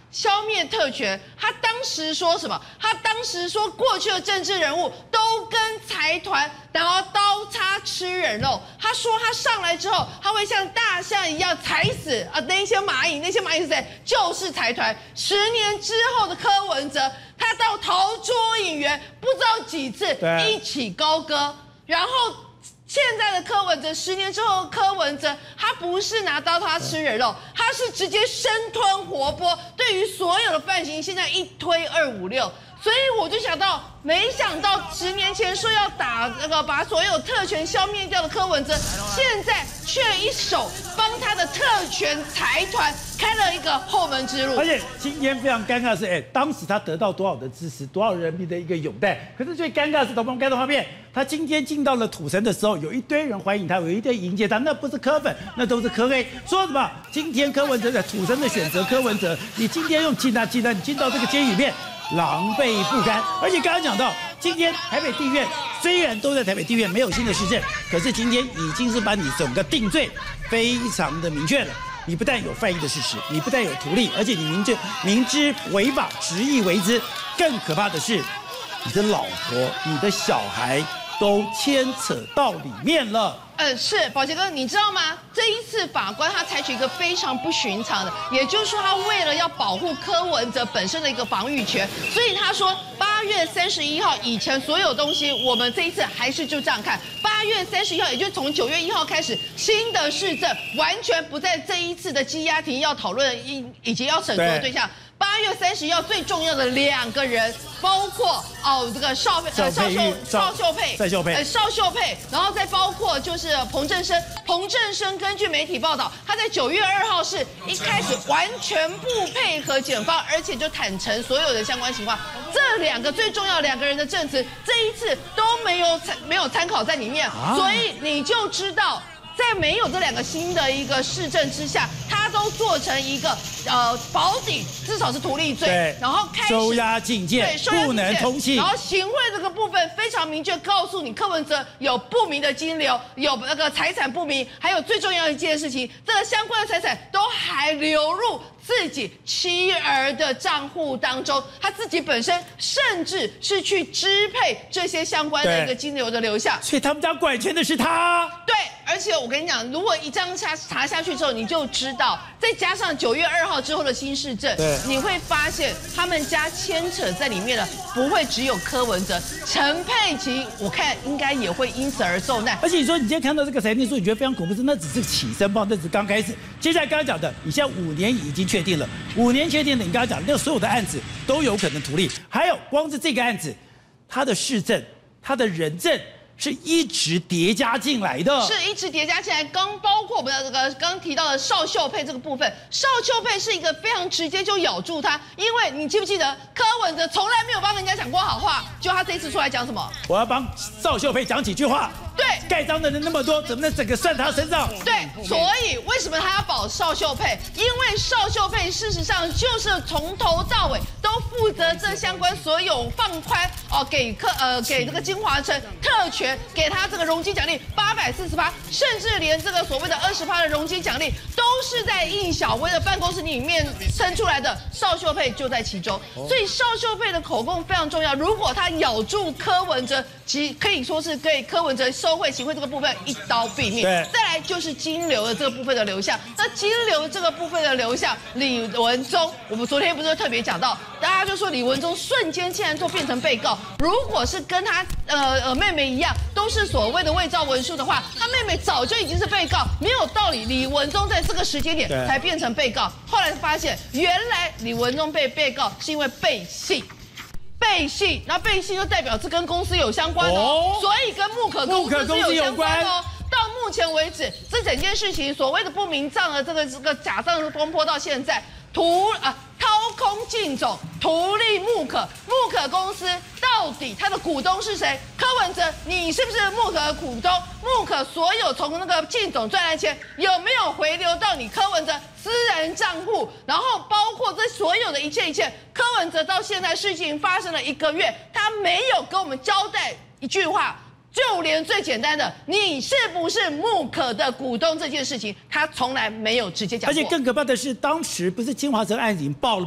消灭特权。他当时说什么？他当时说过去的政治人物都跟财团然后刀叉吃人肉。他说他上来之后，他会像大象一样踩死啊那些蚂蚁，那些蚂蚁是谁？就是财团。十年之后的柯文哲，他到桃桌影园不知道几次一起高歌，然后。现在的柯文哲，十年之后的柯文哲，他不是拿刀叉吃人肉，他是直接生吞活剥，对于所有的犯行，现在一推二五六。所以我就想到，没想到十年前说要打那个把所有特权消灭掉的柯文哲，现在却一手帮他的特权财团开了一个后门之路。 而且今天非常尴尬的是，哎，当时他得到多少的支持，多少人民的一个拥戴。可是最尴尬的是，同盟看到画面，他今天进到了土城的时候，有一堆人欢迎他，有一堆迎接他，那不是柯粉，那都是柯黑。说什么？今天柯文哲在土城的选择，柯文哲，你今天用进他进他，你进到这个监狱里面。狼狈不堪，而且刚刚讲到，今天台北地院虽然都在台北地院没有新的事证，可是今天已经是把你整个定罪非常的明确了。你不但有犯意的事实，你不但有图利，而且你明知明知违法，执意为之。更可怕的是，你的老婆、你的小孩都牵扯到里面了。 呃，是宝杰哥，你知道吗？这一次法官他采取一个非常不寻常的，也就是说，他为了要保护柯文哲本身的一个防御权，所以他说八月三十一号以前所有东西，我们这一次还是就这样看。八月三十一号，也就是从九月一号开始，新的市政完全不在这一次的羁押庭要讨论以以及要审酌的对象。八月三十一号最重要的两个人，包括哦这个邵呃邵秀邵秀佩邵秀佩呃邵秀佩，然后再包括就是彭正生。彭正生根据媒体报道，他在九月二号是一开始完全不配合检方，而且就坦诚所有的相关情况。这两个最重要两个人的证词，这一次都没有参没有参考在里面，啊、所以你就知道。在没有这两个新的一个市政之下，他都做成一个呃保底，至少是图利罪，然后开始收押禁见，不能通信， 然后行贿这个部分非常明确告诉你，柯文哲有不明的金流，有那个财产不明，还有最重要的一件事情，这个相关的财产都还流入自己妻儿的账户当中，他自己本身甚至是去支配这些相关的一个金流的流向， 所以他们家管钱的是他。 对，而且我跟你讲，如果一这样查查下去之后，你就知道，再加上九月二号之后的新市政，你会发现他们家牵扯在里面的不会只有柯文哲，陈佩琪，我看应该也会因此而受难。 而且你说你今天看到这个财政书，你觉得非常恐怖，是那只是起申报，那只是刚开始。接下来刚刚讲的，你现在五年已经确定了，五年确定的，你刚刚讲那所有的案子都有可能图利，还有光是这个案子，它的市政、它的人证。是一直叠加进来的， 是一直叠加进来。刚包括我们的这个刚提到的邵秀佩这个部分，邵秀佩是一个非常直接就咬住他，因为你记不记得柯文哲从来没有帮人家讲过好话，就他这一次出来讲什么？ 我要帮邵秀佩讲几句话。 对， 盖章的人那么多，怎么能整个算他身上？ 对，所以为什么他要保邵秀佩？因为邵秀佩事实上就是从头到尾都负责这相关所有放宽哦，给柯呃给这个金华城特权，给他这个容积奖励八百四十八，甚至连这个所谓的二十趴的容积奖励，都是在应小薇的办公室里面生出来的。邵秀佩就在其中，所以邵秀佩的口供非常重要。如果他咬住柯文哲，其可以说是给柯文哲收贿行贿这个部分一刀毙命。再来就是金流的这个部分的流向，那金流这个部分的流向，李文忠，我们昨天不是特别讲到，大家就说李文忠瞬间竟然就变成被告。如果是跟他呃呃妹妹一样，都是所谓的伪造文书的话，他妹妹早就已经是被告，没有道理李文忠在这个时间点才变成被告。后来发现，原来李文忠被被告是因为背信。背信，那背信就代表是跟公司有相关哦，哦所以跟木可公司是有相关哦。到目前为止，这整件事情所谓的不明账的这个这个假账风波到现在，图啊掏空靳总，图利木可，木可公司到底它的股东是谁？柯文哲，你是不是木可的股东？木可所有从那个靳总赚来的钱有没有回流到你柯文哲私人账户？然后包括这所有的一切一切，柯文哲到现在事情发生了一个月，他没有跟我们交代一句话。就连最简单的，你是不是木可的股东这件事情，他从来没有直接讲过。 而且更可怕的是，当时不是金华城案已经爆了吗？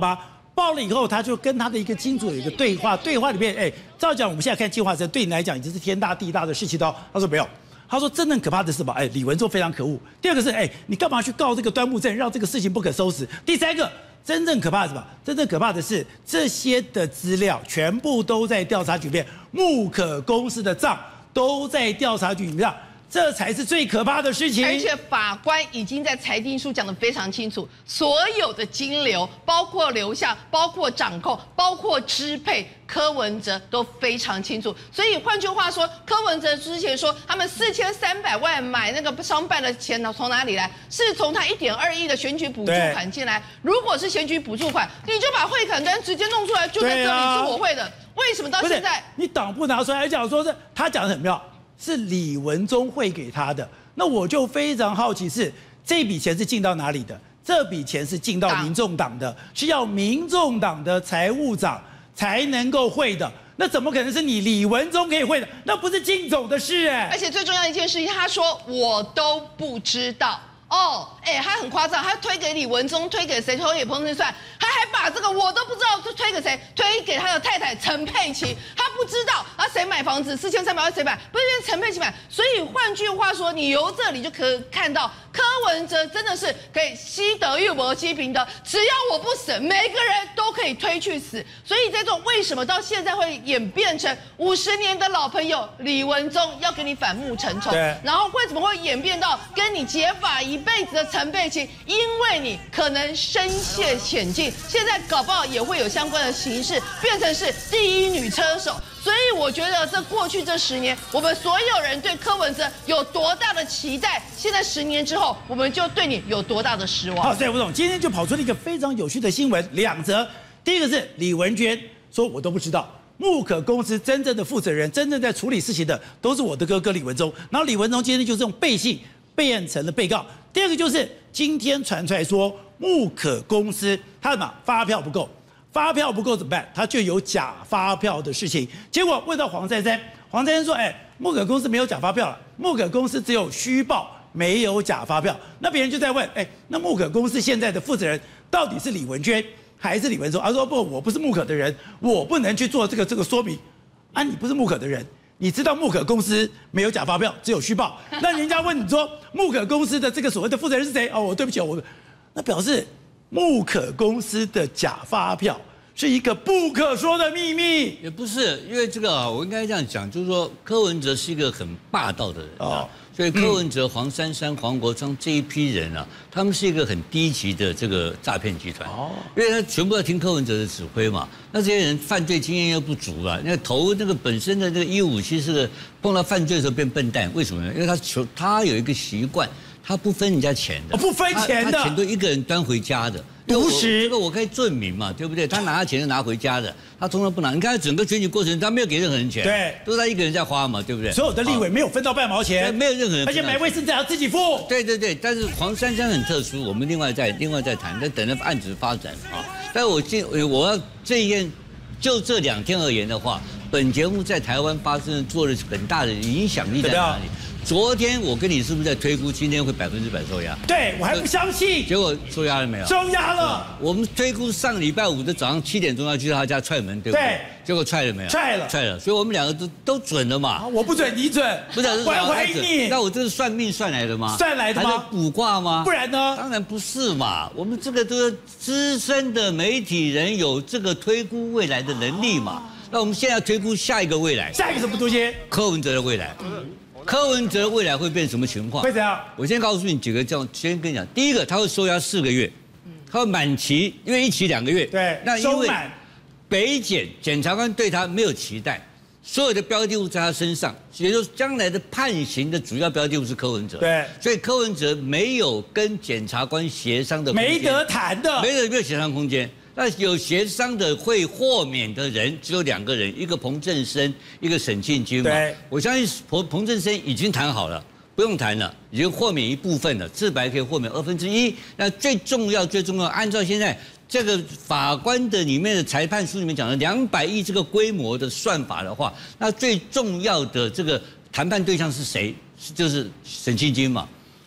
报了以后，他就跟他的一个金主有一个对话，对话里面，哎，照讲我们现在看计划生，对你来讲已经是天大地大的事情了。他说没有，他说真正可怕的是什么？哎，李文忠非常可恶。第二个是，哎，你干嘛去告这个端木正，让这个事情不可收拾？第三个，真正可怕的是什么？真正可怕的是这些的资料全部都在调查局里面，木可公司的账都在调查局里面。这才是最可怕的事情。 而且法官已经在裁定书讲得非常清楚，所有的金流，包括流向、包括掌控、包括支配，柯文哲都非常清楚。所以换句话说，柯文哲之前说他们四千三百万买那个商办的钱呢，从哪里来？是从他一点二亿的选举补助款进来。如果是选举补助款，你就把汇款单直接弄出来，就在这里是我会的。为什么到现在你党部拿出来讲说是他讲得很妙？是李文忠汇给他的，那我就非常好奇是这笔钱是进到哪里的？这笔钱是进到民众党的，是要民众党的财务长才能够汇的，那怎么可能是你李文忠可以汇的？那不是靳总的事哎、欸！ 而且最重要的一件事情，他说我都不知道。哦，哎、欸，他很夸张，他推给李文忠，推给谁？推给彭正算，他还把这个我都不知道推给谁，推给他的太太陈佩琪，他不知道啊谁买房子四千三百万谁买？不是陈佩琪买。所以换句话说，你由这里就可看到柯文哲真的是可以西德又博西平的，只要我不死，每个人都可以推去死。所以这种为什么到现在会演变成五十年的老朋友李文忠要跟你反目成仇，然后为什么会演变到跟你结法一辈子的陈佩琪，因为你可能深陷险境，现在搞不好也会有相关的形式变成是第一女车手。所以我觉得这过去这十年，我们所有人对柯文哲有多大的期待，现在十年之后，我们就对你有多大的失望。 好，所以吴总今天就跑出了一个非常有趣的新闻，两则。第一个是李文娟说，我都不知道。木可公司真正的负责人，真正在处理事情的，都是我的哥哥李文忠。然后李文忠今天就是用背信变成了被告。第二个就是今天传出来说，木可公司他嘛发票不够，发票不够怎么办？他就有假发票的事情。结果问到黄珊珊，黄珊珊说：“哎，木可公司没有假发票了，木可公司只有虚报，没有假发票。”那别人就在问：“哎，那木可公司现在的负责人到底是李文娟还是李文忠？”他说：“不，我不是木可的人，我不能去做这个这个说明。啊，你不是木可的人。”你知道木可公司没有假发票，只有虚报。那人家问你说木可公司的这个所谓的负责人是谁？哦，我对不起，我那表示木可公司的假发票是一个不可说的秘密。 也不是，因为这个啊，我应该这样讲，就是说柯文哲是一个很霸道的人啊。哦所以柯文哲、黄珊珊、黄国昌这一批人啊，他们是一个很低级的这个诈骗集团。哦，因为他全部要听柯文哲的指挥嘛。那这些人犯罪经验又不足啊，那投那个本身的这个一五七是碰到犯罪的时候变笨蛋，为什么呢？因为他求他有一个习惯，他不分人家钱的， 哦、不分钱的， 他钱都一个人端回家的。 独食， 这个我可以证明嘛，对不对？他拿了钱就拿回家的，他从来不拿。你看他整个选举过程，他没有给任何人钱， 对， 都是他一个人在花嘛，对不对？ 所有的立委没有分到半毛钱， 没有任何人， 而且买卫生纸要自己付。 对对对，但是黄珊珊很特殊，我们另外再另外再谈，但等着案子发展啊。但我今我要这一件，就这两天而言的话，本节目在台湾发生做了很大的影响力在哪里？昨天我跟你是不是在推估今天会百分之百收押？ 对，我还不相信。 结果收押了没有？ 收押了。 我们推估上礼拜五的早上七点钟要去他家踹门，对不对？ 对。 结果踹了没有？ 踹了， 踹了。所以我们两个都都准了嘛。 我不准，你准。 不是， 我怀疑你。 那我这是算命算来的吗？ 算来的吗？ 还是卜卦吗？ 不然呢？ 当然不是嘛。我们这个都是资深的媒体人，有这个推估未来的能力嘛。那我们现在推估下一个未来。 下一个什么东西？ 柯文哲的未来。柯文哲未来会变什么情况？ 会怎样？ 我先告诉你几个，这样先跟你讲。第一个，他会收押四个月，他会满期，因为一期两个月。 对， 那因为收满。 北检检察官对他没有期待，所有的标的物在他身上，也就是将来的判刑的主要标的物是柯文哲。 对， 所以柯文哲没有跟检察官协商的空间， 没得谈的， 没得没有协商空间。那有协商的会豁免的人只有两个人，一个彭正生，一个沈庆金嘛。 对， 我相信彭彭正生已经谈好了，不用谈了，已经豁免一部分了，自白可以豁免二分之一。那最重要最重要，按照现在这个法官的里面的裁判书里面讲的两百亿这个规模的算法的话，那最重要的这个谈判对象是谁？就是沈庆金嘛。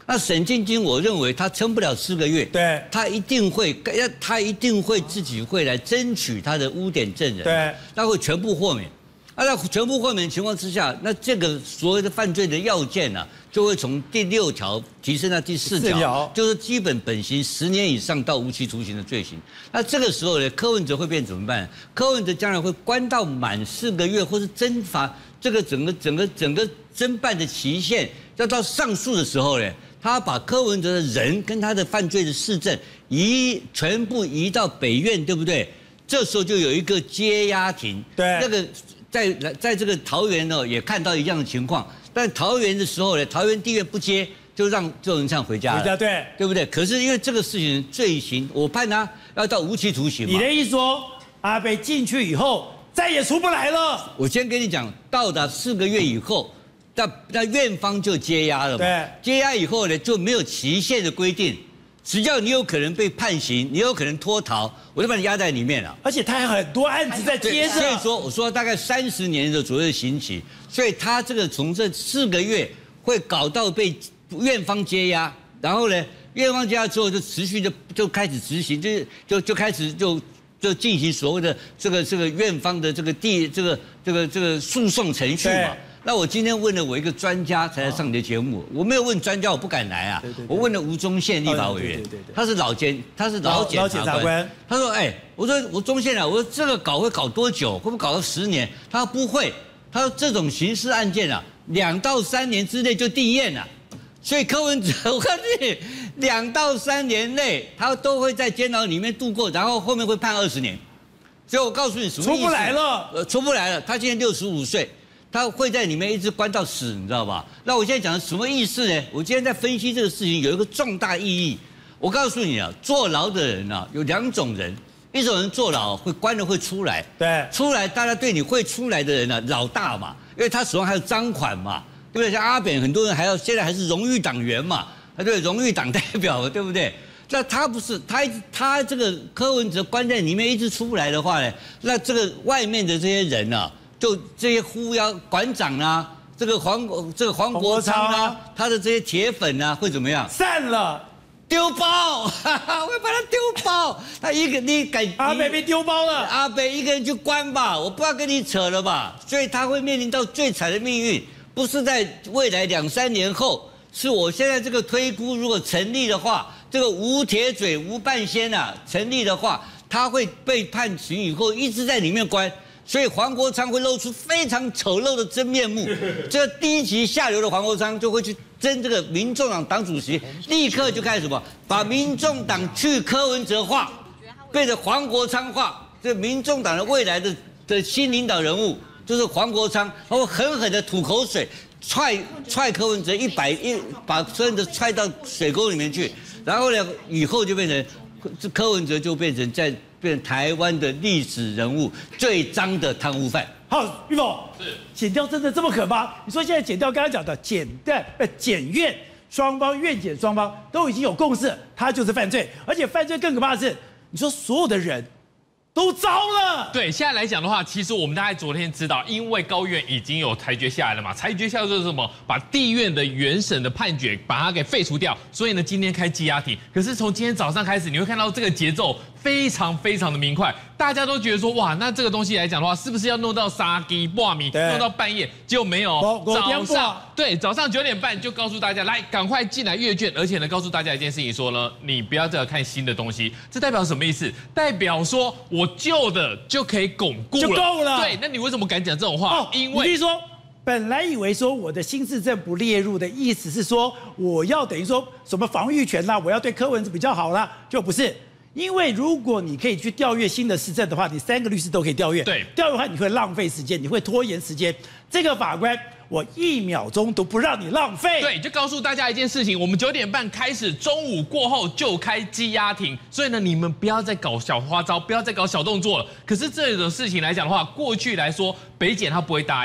那沈晶晶，我认为他撑不了四个月， 对， 他一定会，他一定会自己会来争取他的污点证人， 对， 那会全部豁免。那在全部豁免的情况之下，那这个所谓的犯罪的要件呢、啊，就会从第六条提升到第四条，条就是基本本刑十年以上到无期徒刑的罪行。那这个时候呢，柯文哲会变怎么办？柯文哲将来会关到满四个月，或是侦罚这个整个整个整个侦办的期限，要到上诉的时候呢，他把柯文哲的人跟他的犯罪的事证移全部移到北院，对不对？这时候就有一个接押庭， 对， 那个。在在这个桃园呢，也看到一样的情况，但桃园的时候呢，桃园地院不接，就让周文灿回家了， 回家对， 对不对？可是因为这个事情罪行，我判他要到无期徒刑嘛。 你的意思说，阿北进去以后再也出不来了？ 我先跟你讲，到达四个月以后，那那院方就接押了嘛。 对， 接押以后呢，就没有期限的规定。只要你有可能被判刑，你有可能脱逃，我就把你压在里面了。 而且他还有很多案子在接着， 所以说我说大概三十年的左右的刑期，所以他这个从这四个月会搞到被院方接押，然后呢，院方接押之后就持续就就开始执行，就是就就开始就就进行所谓的这个这个院方的这个地这个这个这个诉讼程序嘛。那我今天问了我一个专家才来上你的节目，我没有问专家，我不敢来啊。我问了吴宗宪立法委员，他是老检，他是老检察官。他说：“哎，我说我宗宪啊，我说这个搞会搞多久？会不会搞到十年？”他说不会，他说这种刑事案件啊，两到三年之内就定验了。所以柯文哲，我告诉你，两到三年内他都会在监牢里面度过，然后后面会判二十年。所以我告诉你，什么意思？ 出不来了， 呃，出不来了。他今年六十五岁。他会在里面一直关到死，你知道吧？那我现在讲的什么意思呢？我今天在分析这个事情有一个重大意义。我告诉你啊，坐牢的人啊有两种人，一种人坐牢会关了会出来， 对， 出来大家对你会出来的人呢、啊，老大嘛，因为他手上还有赃款嘛，对不对？像阿扁很多人还要现在还是荣誉党员嘛，对不对？荣誉党代表嘛，对不对？那他不是他他这个柯文哲关在里面一直出不来的话呢，那这个外面的这些人啊。就这些呼邀馆长啊，这个黄这个黄国昌啊，他的这些铁粉啊，会怎么样？ 散了， 丢包，哈哈，我会把他丢包。他一个你敢阿北被丢包了， 阿北一个人去关吧，我不要跟你扯了吧。所以他会面临到最惨的命运，不是在未来两三年后，是我现在这个推估，如果成立的话，这个吴铁嘴、吴半仙啊成立的话，他会被判刑以后一直在里面关。所以黄国昌会露出非常丑陋的真面目，这低级下流的黄国昌就会去争这个民众党党主席，立刻就开始什么，把民众党去柯文哲化，变成黄国昌化，这民众党的未来的的新领导人物就是黄国昌，他会狠狠的吐口水，踹踹柯文哲一百一，把柯文哲踹到水沟里面去，然后呢，以后就变成这柯文哲就变成在。变台湾的历史人物最脏的贪污犯。 好，玉凤，是检调真的这么可怕？你说现在检调刚刚讲的检调呃检院双方院检双方都已经有共识，他就是犯罪，而且犯罪更可怕的是，你说所有的人都糟了。 对，现在来讲的话，其实我们大概昨天知道，因为高院已经有裁决下来了嘛，裁决下来就是什么，把地院的原审的判决把它给废除掉，所以呢，今天开羁押庭。可是从今天早上开始，你会看到这个节奏非常非常的明快，大家都觉得说，哇，那这个东西来讲的话，是不是要弄到杀鸡挂米，弄到半夜？结果没有，早上对早上九点半就告诉大家，来赶快进来阅卷，而且呢，告诉大家一件事情，说呢，你不要再看新的东西，这代表什么意思？代表说我旧的就可以巩固了， 就够了。 对，那你为什么敢讲这种话？ 哦、 因为你说。本来以为说我的新市政不列入的意思是说我要等于说什么防御权啦，我要对柯文哲比较好啦，就不是。因为如果你可以去调阅新的市政的话，你三个律师都可以调阅。 对， 调阅的话你会浪费时间，你会拖延时间。这个法官我一秒钟都不让你浪费。 对，就告诉大家一件事情，我们九点半开始，中午过后就开羁押庭，所以呢，你们不要再搞小花招，不要再搞小动作了。可是这种事情来讲的话，过去来说，北检他不会答应。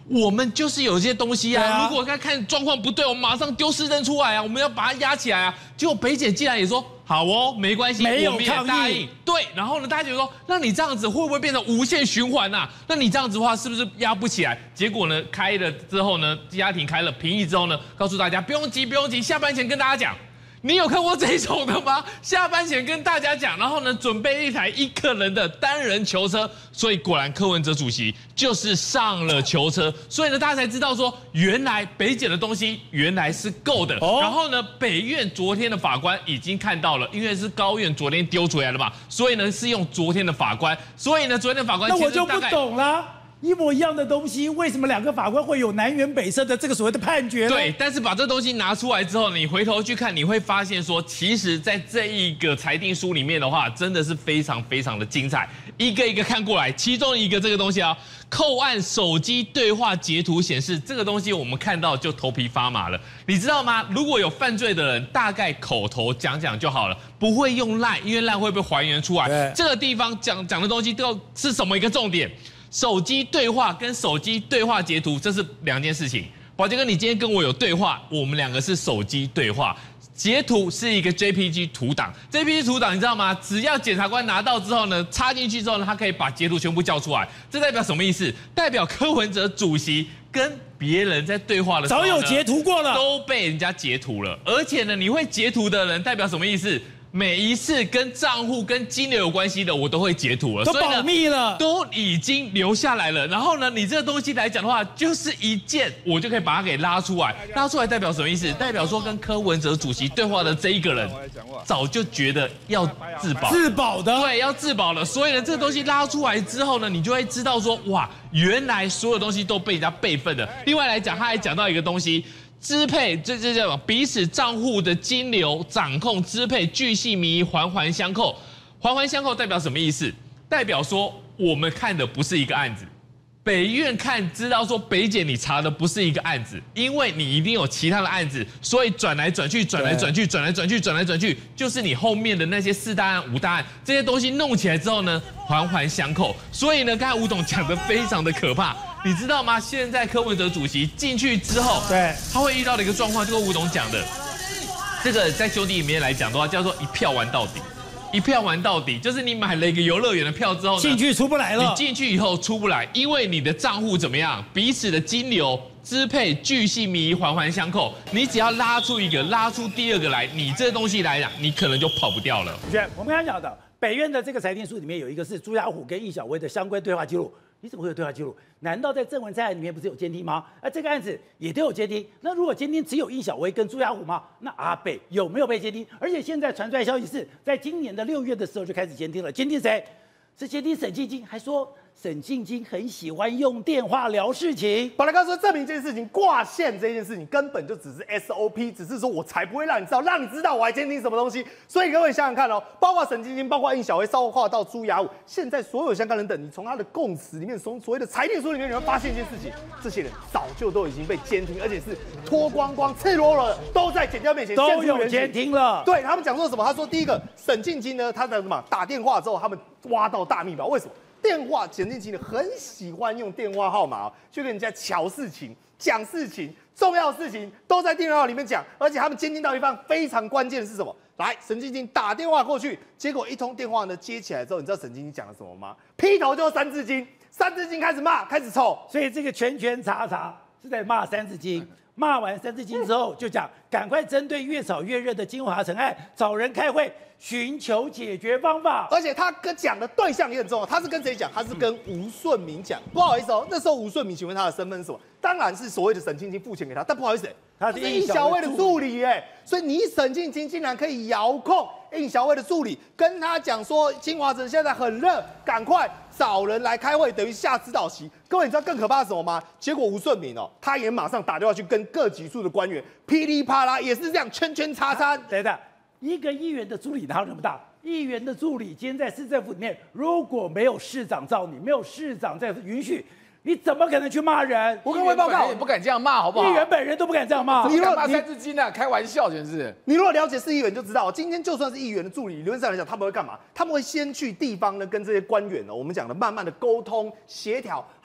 我们就是有这些东西啊， 啊如果看看状况不对，我们马上丢市政出来啊，我们要把它压起来啊。结果北检竟然也说好哦，没关系， 没有我们也抗议答应。对，然后呢，大家就说，那你这样子会不会变成无限循环啊？那你这样子的话，是不是压不起来？结果呢，开了之后呢，家庭开了评议之后呢，告诉大家不用急，不用急，下班前跟大家讲。你有看过这种的吗？下班前跟大家讲，然后呢，准备一台一个人的单人囚车，所以果然柯文哲主席就是上了囚车，所以呢，大家才知道说，原来北检的东西原来是够的。 哦然后呢，北院昨天的法官已经看到了，因为是高院昨天丢出来了嘛，所以呢是用昨天的法官，所以呢，昨天的法官那其我就不实大概。 懂啦。一模一样的东西，为什么两个法官会有南辕北辙的这个所谓的判决呢？ 对，但是把这东西拿出来之后，你回头去看，你会发现说，其实，在这一个裁定书里面的话，真的是非常非常的精彩，一个一个看过来。其中一个这个东西啊，扣案手机对话截图显示，这个东西我们看到就头皮发麻了。你知道吗？如果有犯罪的人，大概口头讲讲就好了，不会用赖，因为赖会被还原出来对。 这个地方讲讲的东西都是什么一个重点？手机对话跟手机对话截图，这是两件事情。宝杰哥，你今天跟我有对话，我们两个是手机对话，截图是一个 J P G 图档 ，J P G 图档你知道吗？只要检察官拿到之后呢，插进去之后呢，他可以把截图全部叫出来。这代表什么意思？代表柯文哲主席跟别人在对话的时候呢， 早有截图过了， 都被人家截图了。而且呢，你会截图的人代表什么意思？每一次跟账户、跟金流有关系的，我都会截图了， 都所以呢保密了。 都已经留下来了。然后呢，你这个东西来讲的话，就是一键，我就可以把它给拉出来。拉出来代表什么意思？代表说跟柯文哲主席对话的这一个人，早就觉得要自保。 自保的， 对，要自保了。所以呢，这个东西拉出来之后呢，你就会知道说，哇，原来所有东西都被人家备份的。另外来讲，他还讲到一个东西。支配，这这叫彼此账户的金流掌控、支配、巨细靡遗、环环相扣。环环相扣代表什么意思？代表说我们看的不是一个案子，北院看知道说北检你查的不是一个案子，因为你一定有其他的案子，所以转来转去，转来转去，转来转去，转来转去，就是你后面的那些四大案、五大案这些东西弄起来之后呢，环环相扣。所以呢，刚才吴董讲的非常的可怕。你知道吗？现在柯文哲主席进去之后， 对， 他会遇到的一个状况，就跟吴董讲的，这个在兄弟里面来讲的话，叫做一票玩到底。一票玩到底，就是你买了一个游乐园的票之后呢， 进去出不来了。 你进去以后出不来，因为你的账户怎么样？彼此的金流支配巨细靡遗，环环相扣。你只要拉出一个，拉出第二个来，你这东西来讲，你可能就跑不掉了。 我们刚才讲的北院的这个裁定书里面有一个是朱家虎跟易小薇的相关对话记录。你怎么会有对话记录？难道在郑文灿案里面不是有监听吗？而这个案子也都有监听。那如果监听只有易小薇跟朱家虎吗？那阿北有没有被监听？而且现在传出来消息是在今年的六月的时候就开始监听了。监听谁？是监听沈庆京，还说沈庆京很喜欢用电话聊事情。 本来刚说证明这件事情挂线这件事情根本就只是 S O P， 只是说我才不会让你知道，让你知道我还监听什么东西。所以各位想想看哦，包括沈庆京，包括应小薇，包括到朱雅武，现在所有相关人等，你从他的供词里面，从所谓的裁定书里面，你会发现一件事情：这些人早就都已经被监听，而且是脱光光、赤裸裸的都在检调面前都有监听了。 对他们讲说什么？他说第一个，沈庆京呢，他的什么打电话之后，他们挖到大密码，为什么？电话沈庆京呢很喜欢用电话号码、哦、去跟人家瞧事情、讲事情、重要事情都在电话里面讲，而且他们监听到一方非常关键的是什么？来，沈庆京打电话过去，结果一通电话呢接起来之后，你知道沈庆京讲了什么吗？劈头就是三字经，三字经开始骂，开始臭， 所以这个拳拳查查是在骂三字经。骂完三字经之后，就讲赶快针对越炒越热的金华城案找人开会，寻求解决方法。 而且他跟讲的对象也很重要，他是跟谁讲？他是跟吴顺明讲。不好意思哦，那时候吴顺明，请问他的身份是什么？当然是所谓的沈庆京付钱给他，但不好意思， 他是应小薇的助理哎，所以你沈庆京竟然可以遥控应小薇的助理，跟他讲说金华城现在很热，赶快找人来开会，等于下指导棋。各位，你知道更可怕的是什么吗？结果吴顺明哦，他也马上打电话去跟各级处的官员，噼里啪啦也是这样圈圈叉叉。 等等，一个议员的助理哪有那么大？议员的助理今天在市政府里面，如果没有市长罩你，没有市长在允许，你怎么可能去骂人？ 我跟各位报告， 也不敢这样骂，好不好？ 议员本人都不敢这样骂。 你敢骂三字经啊？开玩笑，全是。 你如果了解市议员就知道，今天就算是议员的助理，理论上来讲，他们会干嘛？他们会先去地方呢，跟这些官员呢，我们讲的慢慢的沟通协调，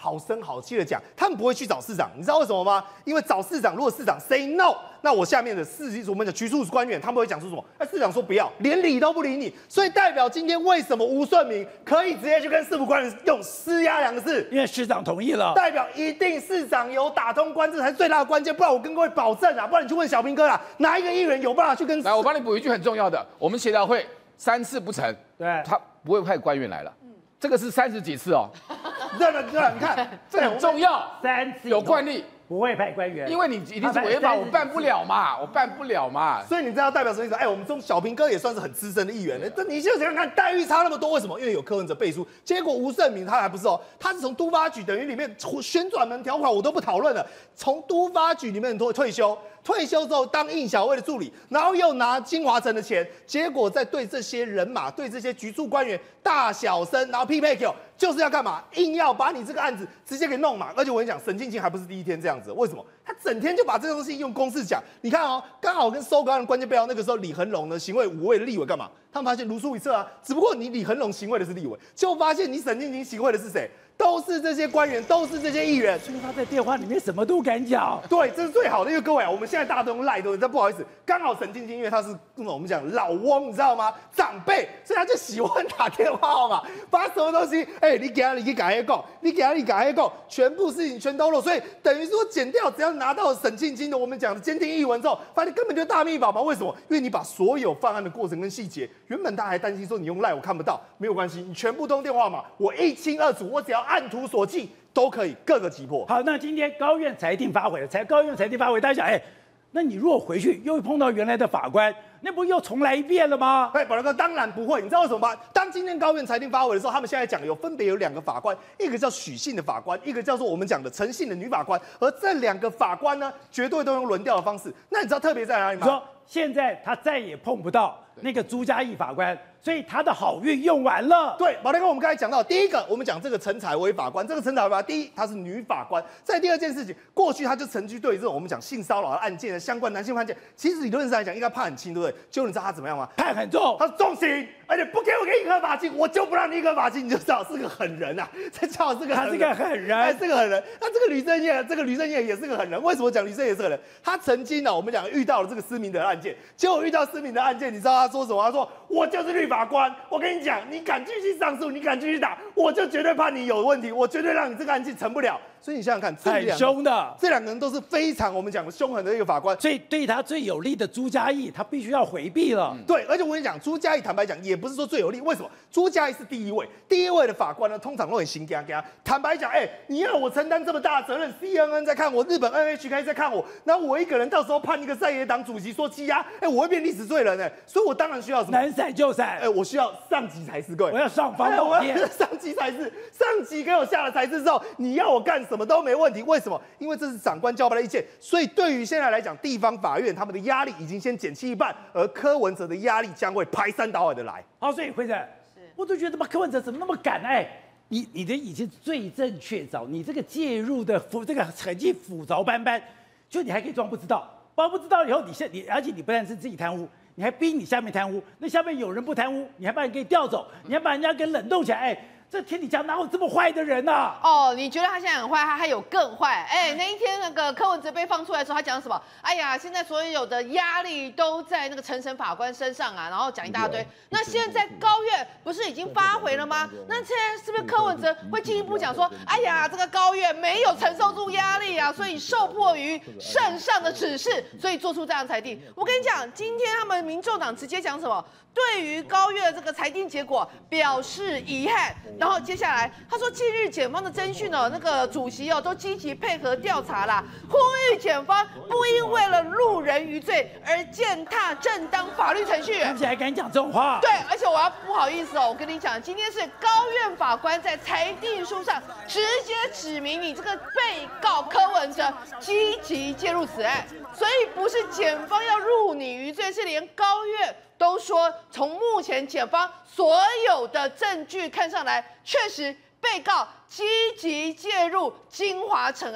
好声好气的讲，他们不会去找市长，你知道为什么吗？因为找市长，如果市长 say no， 那我下面的市我们的局处官员他们会讲出什么？那市长说不要，连理都不理你，所以代表今天为什么吴顺明可以直接去跟市府官员用施压两个字？ 因为市长同意了， 代表一定市长有打通关，这才是最大的关键。不然我跟各位保证啊，不然你去问小平哥啦，哪一个议员有办法去跟？ 来，我帮你补一句很重要的，我们协调会三次不成， 对， 他不会派官员来了。这个是三十几次哦， 对了对了，你看这很重要， 三次有惯例， 不会派官员， 因为你一定是违法，我办不了嘛，我办不了嘛。 所以你知道代表什么意思？哎，我们中小平哥也算是很资深的议员了，这你就想想看，待遇差那么多，为什么？因为有柯文哲背书。结果吴胜明他还不是哦，他是从都发局等于里面旋转门条款我都不讨论了，从都发局里面退退休。退休之后当应小薇的助理，然后又拿金华城的钱，结果在对这些人马、对这些局处官员大小声，然后匹配 Q， 就是要干嘛？硬要把你这个案子直接给弄嘛。而且我跟你讲，沈庆清还不是第一天这样子，为什么？他整天就把这个东西用公式讲。你看哦，刚好跟收购案的关键被告那个时候李恒龙呢，行为五位的立委干嘛？他们发现如出一辙啊，只不过你李恒龙行贿的是立委，就发现你沈庆清行贿的是谁？都是这些官员，都是这些议员， 所以他在电话里面什么都敢讲。 对，这是最好的。因为各位啊，我们现在大家都用赖，对不对？不好意思，刚好沈庆清因为他是那种我们讲老翁，你知道吗？长辈，所以他就喜欢打电话号码，把什么东西，哎、欸，你给他，你给赶快讲，你给他，你赶快讲，全部事情全都漏。所以等于说剪掉，只要拿到沈庆清的我们讲的监听译文之后，发现根本就是大秘宝嘛。为什么？因为你把所有犯案的过程跟细节，原本大家还担心说你用赖我看不到，没有关系，你全部都用电话号码，我一清二楚，我只要按图索骥。都可以各个击破。 好，那今天高院裁定发回了，才高院裁定发回，大家想，哎，那你如果回去又碰到原来的法官，那不又重来一遍了吗？ 哎，宝良哥，当然不会。你知道为什么吗？当今天高院裁定发回的时候，他们现在讲有分别有两个法官，一个叫许姓的法官，一个叫做我们讲的陈姓的女法官。而这两个法官呢，绝对都用轮调的方式。那你知道特别在哪里吗？ 说现在他再也碰不到那个朱家义法官。所以他的好运用完了。 对，宝良哥，我们刚才讲到，第一个，我们讲这个陈彩薇法官，这个陈彩薇法官，第一，她是女法官。再第二件事情，过去她就曾经对这种我们讲性骚扰的案件、相关男性案件，其实理论上来讲应该判很轻，对不对？结果你知道她怎么样吗？ 判很重， 她重刑，而且不给我给一颗罚金，我就不让你一颗罚金，你就知道是个狠人啊！这叫是个他是个狠人， 哎，是个狠人。那这个吕正业，这个吕正业也是个狠人。为什么讲吕正业是个人？他曾经呢，我们讲遇到了这个施明德案件，结果遇到施明德案件，你知道他说什么？他说我就是律法官，我跟你讲，你敢继续上诉，你敢继续打，我就绝对判你有问题，我绝对让你这个案件成不了。所以你想想看， 很凶的， 这两个人都是非常我们讲凶狠的一个法官。 所以对他最有利的朱家义，他必须要回避了。 嗯、对，而且我跟你讲，朱家义坦白讲也不是说最有利，为什么？朱家义是第一位，第一位的法官呢，通常都很心干干。坦白讲，哎、欸，你要我承担这么大的责任 ，C N N 在看我，日本 N H K 在看我，那我一个人到时候判一个在野党主席说羁押，哎、欸，我会变历史罪人哎、欸，所以我当然需要什么？ 能闪就闪， 哎、欸，我需要上级才是，各位， 我要上方宝天， 我要上级才是，上级给我下了才是之后，你要我干什么都没问题。为什么？因为这是长官交办的意见，所以对于现在来讲，地方法院他们的压力已经先减轻一半，而柯文哲的压力将会排山倒海的来。 好，所以辉哲，我都觉得嘛，柯文哲怎么那么敢？哎，你你的已经罪证确凿，你这个介入的复这个痕迹复杂斑斑，就你还可以装不知道，装不知道以后，你现你而且你不但是自己贪污，你还逼你下面贪污，那下面有人不贪污，你还把人给调走，你还把人家给冷冻起来，哎。这天底下哪有这么坏的人呐、啊？ 哦，你觉得他现在很坏，他还有更坏。哎，那一天那个柯文哲被放出来的时候，他讲什么？哎呀，现在所有的压力都在那个陈审法官身上啊，然后讲一大堆。那现在高院不是已经发回了吗？那现在是不是柯文哲会进一步讲说，哎呀，这个高院没有承受住压力啊，所以受迫于圣上的指示，所以做出这样的裁定？我跟你讲，今天他们民众党直接讲什么？对于高院的这个裁定结果表示遗憾，然后接下来他说，近日检方的侦讯哦，那个主席哦都积极配合调查啦，呼吁检方不应为了路人于罪而践踏正当法律程序。 而且还敢讲这种话？ 对，而且我要不好意思哦，我跟你讲，今天是高院法官在裁定书上直接指明你这个被告柯文哲积极介入此案，所以不是检方要入你于罪，是连高院都说，从目前检方所有的证据看上来，确实被告积极介入金华城案。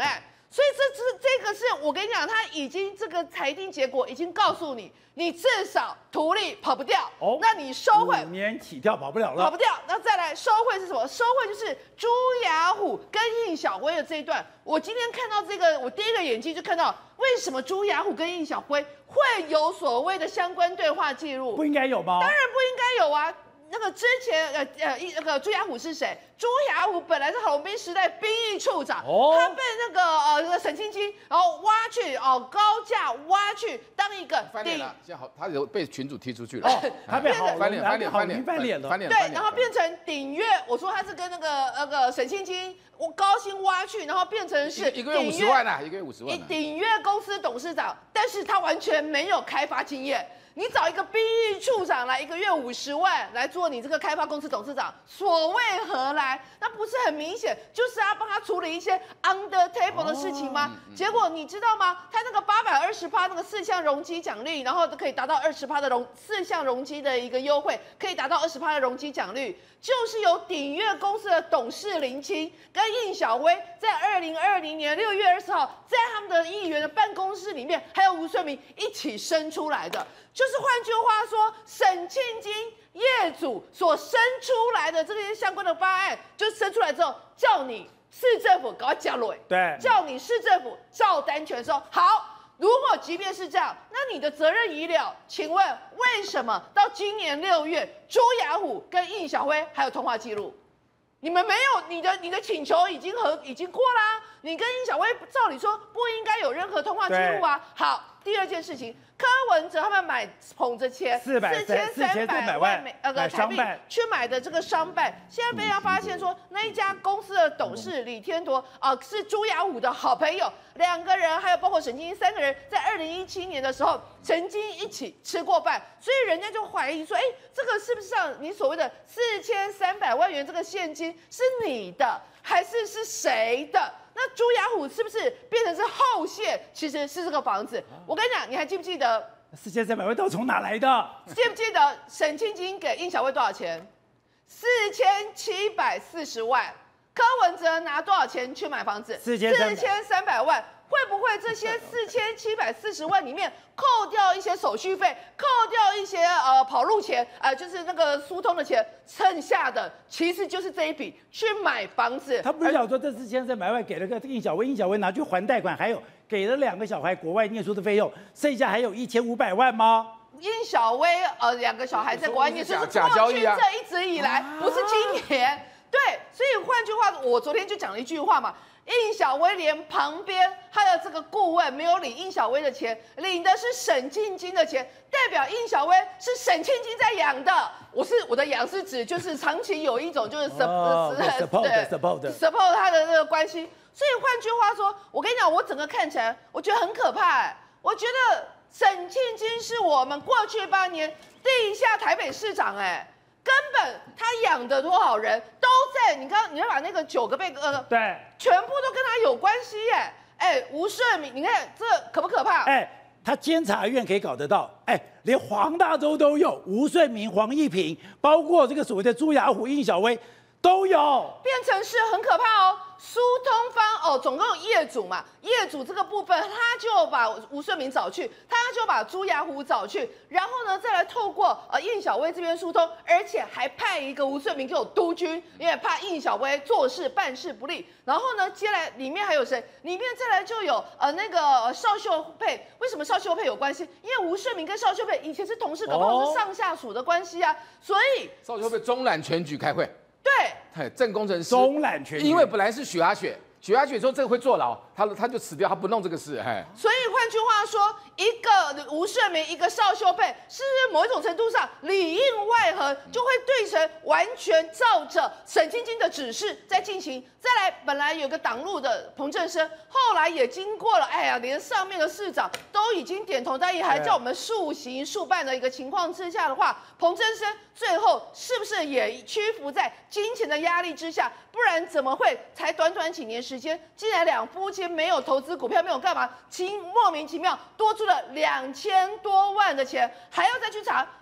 所以这这这个是我跟你讲，他已经这个裁定结果已经告诉你，你至少图利跑不掉。哦，那你收贿五年起跳跑不了了， 跑不掉。那再来收贿是什么？收贿就是朱雅虎跟应小辉的这一段。我今天看到这个，我第一个眼睛就看到为什么朱雅虎跟应小辉会有所谓的相关对话记录？ 不应该有吗？ 当然不应该有啊。那个之前呃呃一那个朱雅虎是谁？朱雅虎本来是郝龙斌时代兵役处长，哦、他被那个呃那个沈清基然后挖去哦高价挖去当一个翻脸了，现在好他有被群主踢出去了，哦、 他变好翻脸翻脸翻脸翻脸了， 翻脸对，然后变成顶月，我说他是跟那个那个沈清基我高薪挖去，然后变成是一个月五十万啊，一个月五十万、啊， 顶月公司董事长，但是他完全没有开发经验。你找一个兵役处长来，一个月五十万来做你这个开发公司董事长，所谓何来？那不是很明显就是要帮他处理一些 under table 的事情吗？哦、结果你知道吗？他那个八百二十趴那个四项容积奖励，然后可以达到二十趴的容四项容积的一个优惠，可以达到二十趴的容积奖励，就是由鼎越公司的董事林清跟应小薇在二零二零年六月二十号，在他们的议员的办公室里面，还有吴顺明一起生出来的。就是换句话说，沈庆金业主所生出来的这些相关的方案，就生出来之后，叫你市政府赶快加累， 对， 叫你市政府照单全收。好，如果即便是这样，那你的责任已了。请问为什么到今年六月，朱雅虎跟应小辉还有通话记录？你们没有，你的你的请求已经和已经过啦。你跟应小薇照理说不应该有任何通话记录啊。好，第二件事情。柯文哲他们买捧着钱四千三百万美呃个台币去买的这个商办，现在被他发现说那一家公司的董事李天铎啊、呃、是朱雅虎的好朋友，两个人还有包括沈清三个人，在二零一七年的时候曾经一起吃过饭，所以人家就怀疑说，哎，这个是不是像你所谓的四千三百万元这个现金是你的还是是谁的？那朱雅虎是不是变成是后线？其实是这个房子。我跟你讲，你还记不记得四千三百万都从哪来的？ 记不记得沈庆金给应小薇多少钱？四千七百四十万。柯文哲拿多少钱去买房子？ 四千三百万。会不会这些四千七百四十万里面扣掉一些手续费，扣掉一些呃跑路钱，呃就是那个疏通的钱，剩下的其实就是这一笔去买房子。 他不是想说这四千三百万给了个应小薇，应小薇拿去还贷款，还有给了两个小孩国外念书的费用，剩下还有一千五百万吗？ 应小薇呃两个小孩在国外念书是假交易啊， 这一直以来不是今年。对，所以换句话，我昨天就讲了一句话嘛。应小薇连旁边他的这个顾问没有领应小薇的钱，领的是沈庆金的钱，代表应小薇是沈庆金在养的。我是我的养是指就是长期有一种就是 support support support 他的那个关系。所以换句话说，我跟你讲，我整个看起来我觉得很可怕、欸。我觉得沈庆金是我们过去八年地下台北市长、欸，哎。根本他养的多少人都在，你刚你要把那个九个被呃， 对， 全部都跟他有关系耶。哎，吴顺明，你看这可不可怕？ 哎，他监察院可以搞得到，哎，连黄大洲都有，吴顺明、黄义平，包括这个所谓的朱雅虎、应小薇都有， 变成是很可怕哦。苏通方哦，总共有业主嘛，业主这个部分他就把吴顺明找去，他就把朱雅虎找去，然后呢再来透过呃应小薇这边疏通，而且还派一个吴顺明给我督军，因为怕应小薇做事办事不力。然后呢，接下来里面还有谁？里面再来就有呃那个呃邵秀佩，为什么邵秀佩有关系？因为吴顺明跟邵秀佩以前是同事，搞不好是上下属的关系啊，所以邵秀佩中揽全局开会。 对， 正工程师中揽全局， 因为本来是许阿雪，许阿雪说这个会坐牢，他他就辞掉，他不弄这个事，哎。 所以换句话说，一个吴顺明，一个邵秀佩，是某一种程度上里应外合，就会对成完全照着沈清金的指示在进行。再来，本来有个挡路的彭正生，后来也经过了，哎呀，连上面的市长都已经点头答应，还叫我们速行速办的一个情况之下的话，彭正生最后是不是也屈服在金钱的压力之下？不然怎么会才短短几年时间，竟然两夫妻没有投资股票，没有干嘛，其莫名其妙多出了两千多万的钱，还要再去查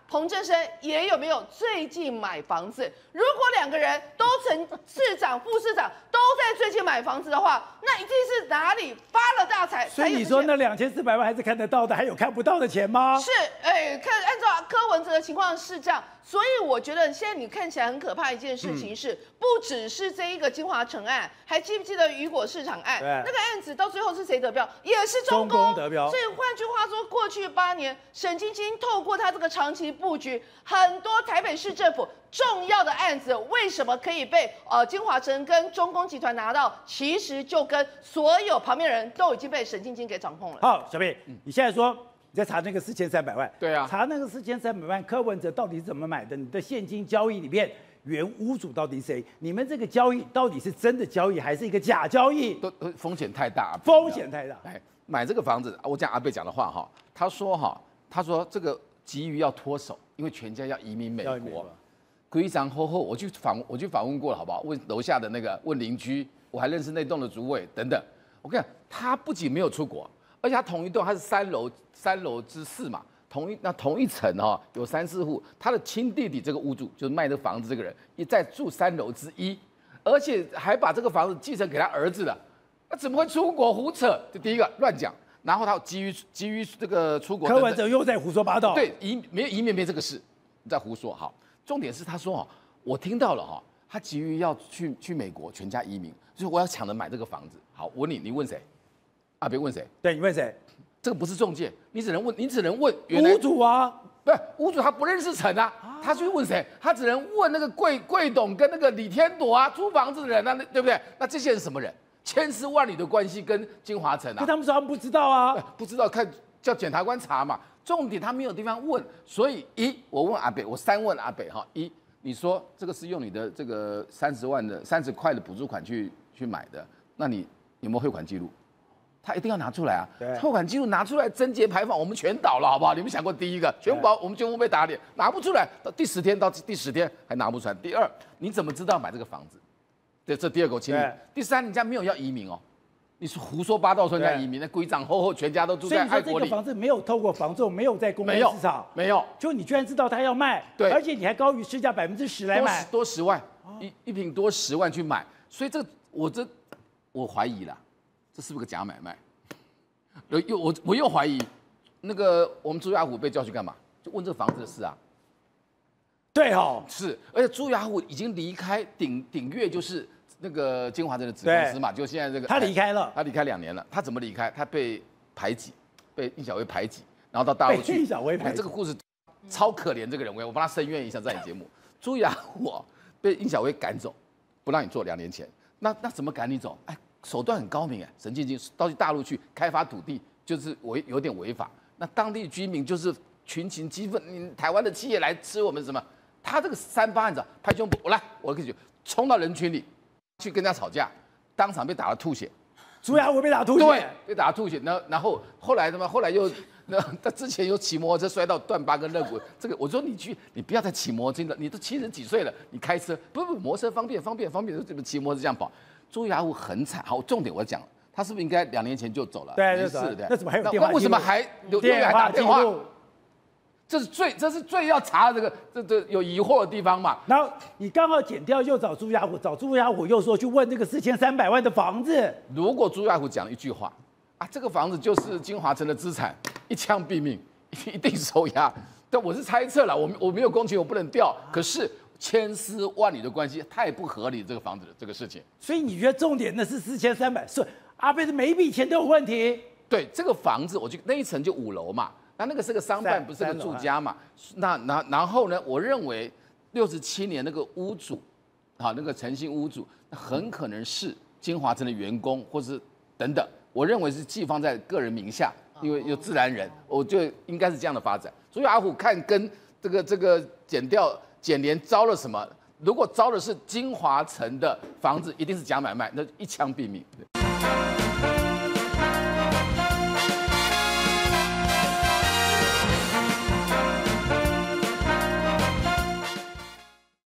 彭正生也有没有最近买房子？如果两个人都曾市长、副市长都在最近买房子的话，那一定是哪里发了大财。 所以你说那两千四百万还是看得到的，还有看不到的钱吗？ 是，哎，看按照柯文哲的情况是这样，所以我觉得现在你看起来很可怕一件事情是，嗯、不只是这一个金华城案，还记不记得雨果市场案？那个案子到最后是谁得标？也是中共得标。 所以换句话说，过去八年，沈晶晶透过他这个长期布局，很多台北市政府重要的案子，为什么可以被呃金华城跟中共集团拿到？其实就跟所有旁边人都已经被沈晶晶给掌控了。 好，小贝，你现在说你在查那个四千三百万， 对啊， 查那个四千三百万，柯文哲到底是怎么买的？你的现金交易里面，原屋主到底谁？你们这个交易到底是真的交易，还是一个假交易？ 都风险太大， 风险太大。 哎，买这个房子，我讲阿贝讲的话哈，他说哈，他说这个急于要脱手，因为全家要移民美国。非常厚厚，我去访我去访问过了，好不好？问楼下的那个，问邻居，我还认识那栋的主委等等。我跟你讲，他不仅没有出国，而且他同一栋，他是三楼三楼之四嘛，同一那同一层哈、哦，有三四户，他的亲弟弟这个屋主就是卖这个房子这个人，也在住三楼之一，而且还把这个房子继承给他儿子了，那怎么会出国胡扯？这第一个乱讲，然后他急于急于这个出国， 柯文哲又在胡说八道， 对，移没有移民没这个事，你在胡说好。重点是他说哦，我听到了哈，他急于要去去美国，全家移民，所以我要抢着买这个房子。好，我问你，你问谁？啊，别问谁？ 对，你问谁？ 这个不是中介，你只能问，你只能问屋主啊， 不是屋主，他不认识陈啊，他去问谁？他只能问那个贵贵董跟那个李天朵啊，租房子的人啊，对不对？那这些人什么人？千丝万缕的关系跟金华城啊， 可他们说他们不知道啊， 不知道看叫检察官查嘛。重点他没有地方问，所以一我问阿北，我三问阿北哈，一你说这个是用你的这个三十万的三十块的补助款去去买的，那你有没有汇款记录？他一定要拿出来啊！汇款记录拿出来，贞节牌坊我们全倒了，好不好？你们想过第一个，全部我们全部被打脸，拿不出来，到第十天到第十天还拿不出来。第二，你怎么知道买这个房子？对，这第二个我清楚。第三，人家没有要移民哦。你是胡说八道说人家移民，那规长厚厚，全家都住在爱国里。 所以你说这个房子没有透过房仲，没有在公开市场， 没有， 就你居然知道他要卖， 对， 而且你还高于市价百分之十来买， 多十万，一一坪多十万去买，所以这我这我怀疑啦，这是不是个假买卖？又我我又怀疑，那个我们朱亚虎被叫去干嘛？就问这个房子的事啊。 对哦， 是，而且朱亚虎已经离开鼎鼎悦，就是那个金华镇的子公司嘛，就现在这个他离开了， 他离开两年了，他怎么离开？他被排挤，被应小薇排挤，然后到大陆去。 应小薇排挤， 这个故事超可怜，这个人我我帮他申冤一下，在你节目，朱亚虎被应小薇赶走，不让你做，两年前，那那怎么赶你走？哎，手段很高明哎，沈晶晶到大陆去开发土地，就是违有点违法，那当地居民就是群情激愤，你台湾的企业来吃我们什么？他这个三八案子拍胸脯，我来，我跟你讲，冲到人群里去跟人家吵架，当场被打了吐血。 朱亚虎被打吐血， 对，被打吐血。然后然后后来他妈后来又那他之前又骑摩托车摔到断八根肋骨。这个我说你去，你不要再骑摩托车了，你都七十几岁了，你开车不不摩托车方便方便方便，怎么骑摩托车这样跑？朱亚虎很惨。好，重点我讲，他是不是应该两年前就走了？ 对， 没事的。 那怎么还有电话？ 为什么还有电话打电话？ 记录？ 这是最，这是最要查的这个这这有疑惑的地方嘛。 然后你刚好剪掉，又找朱亚虎，找朱亚虎又说去问这个四千三百万的房子。 如果朱亚虎讲一句话啊，这个房子就是金华城的资产，一枪毙命，一定收押。但我是猜测了，我我没有工钱，我不能调。可是千丝万缕的关系太不合理，这个房子的这个事情。 所以你觉得重点的是四千三百？是阿贝的每一笔钱都有问题。 对，这个房子，我就那一层就五楼嘛。那那个是个商办，不是个住家嘛？那然然后呢？我认为六十七年那个屋主，好，那个诚信屋主，很可能是金华城的员工，或是等等。我认为是寄放在个人名下，因为有自然人，我就应该是这样的发展。所以阿虎看跟这个这个检调检联招了什么？如果招的是金华城的房子，一定是假买卖，那一枪毙命。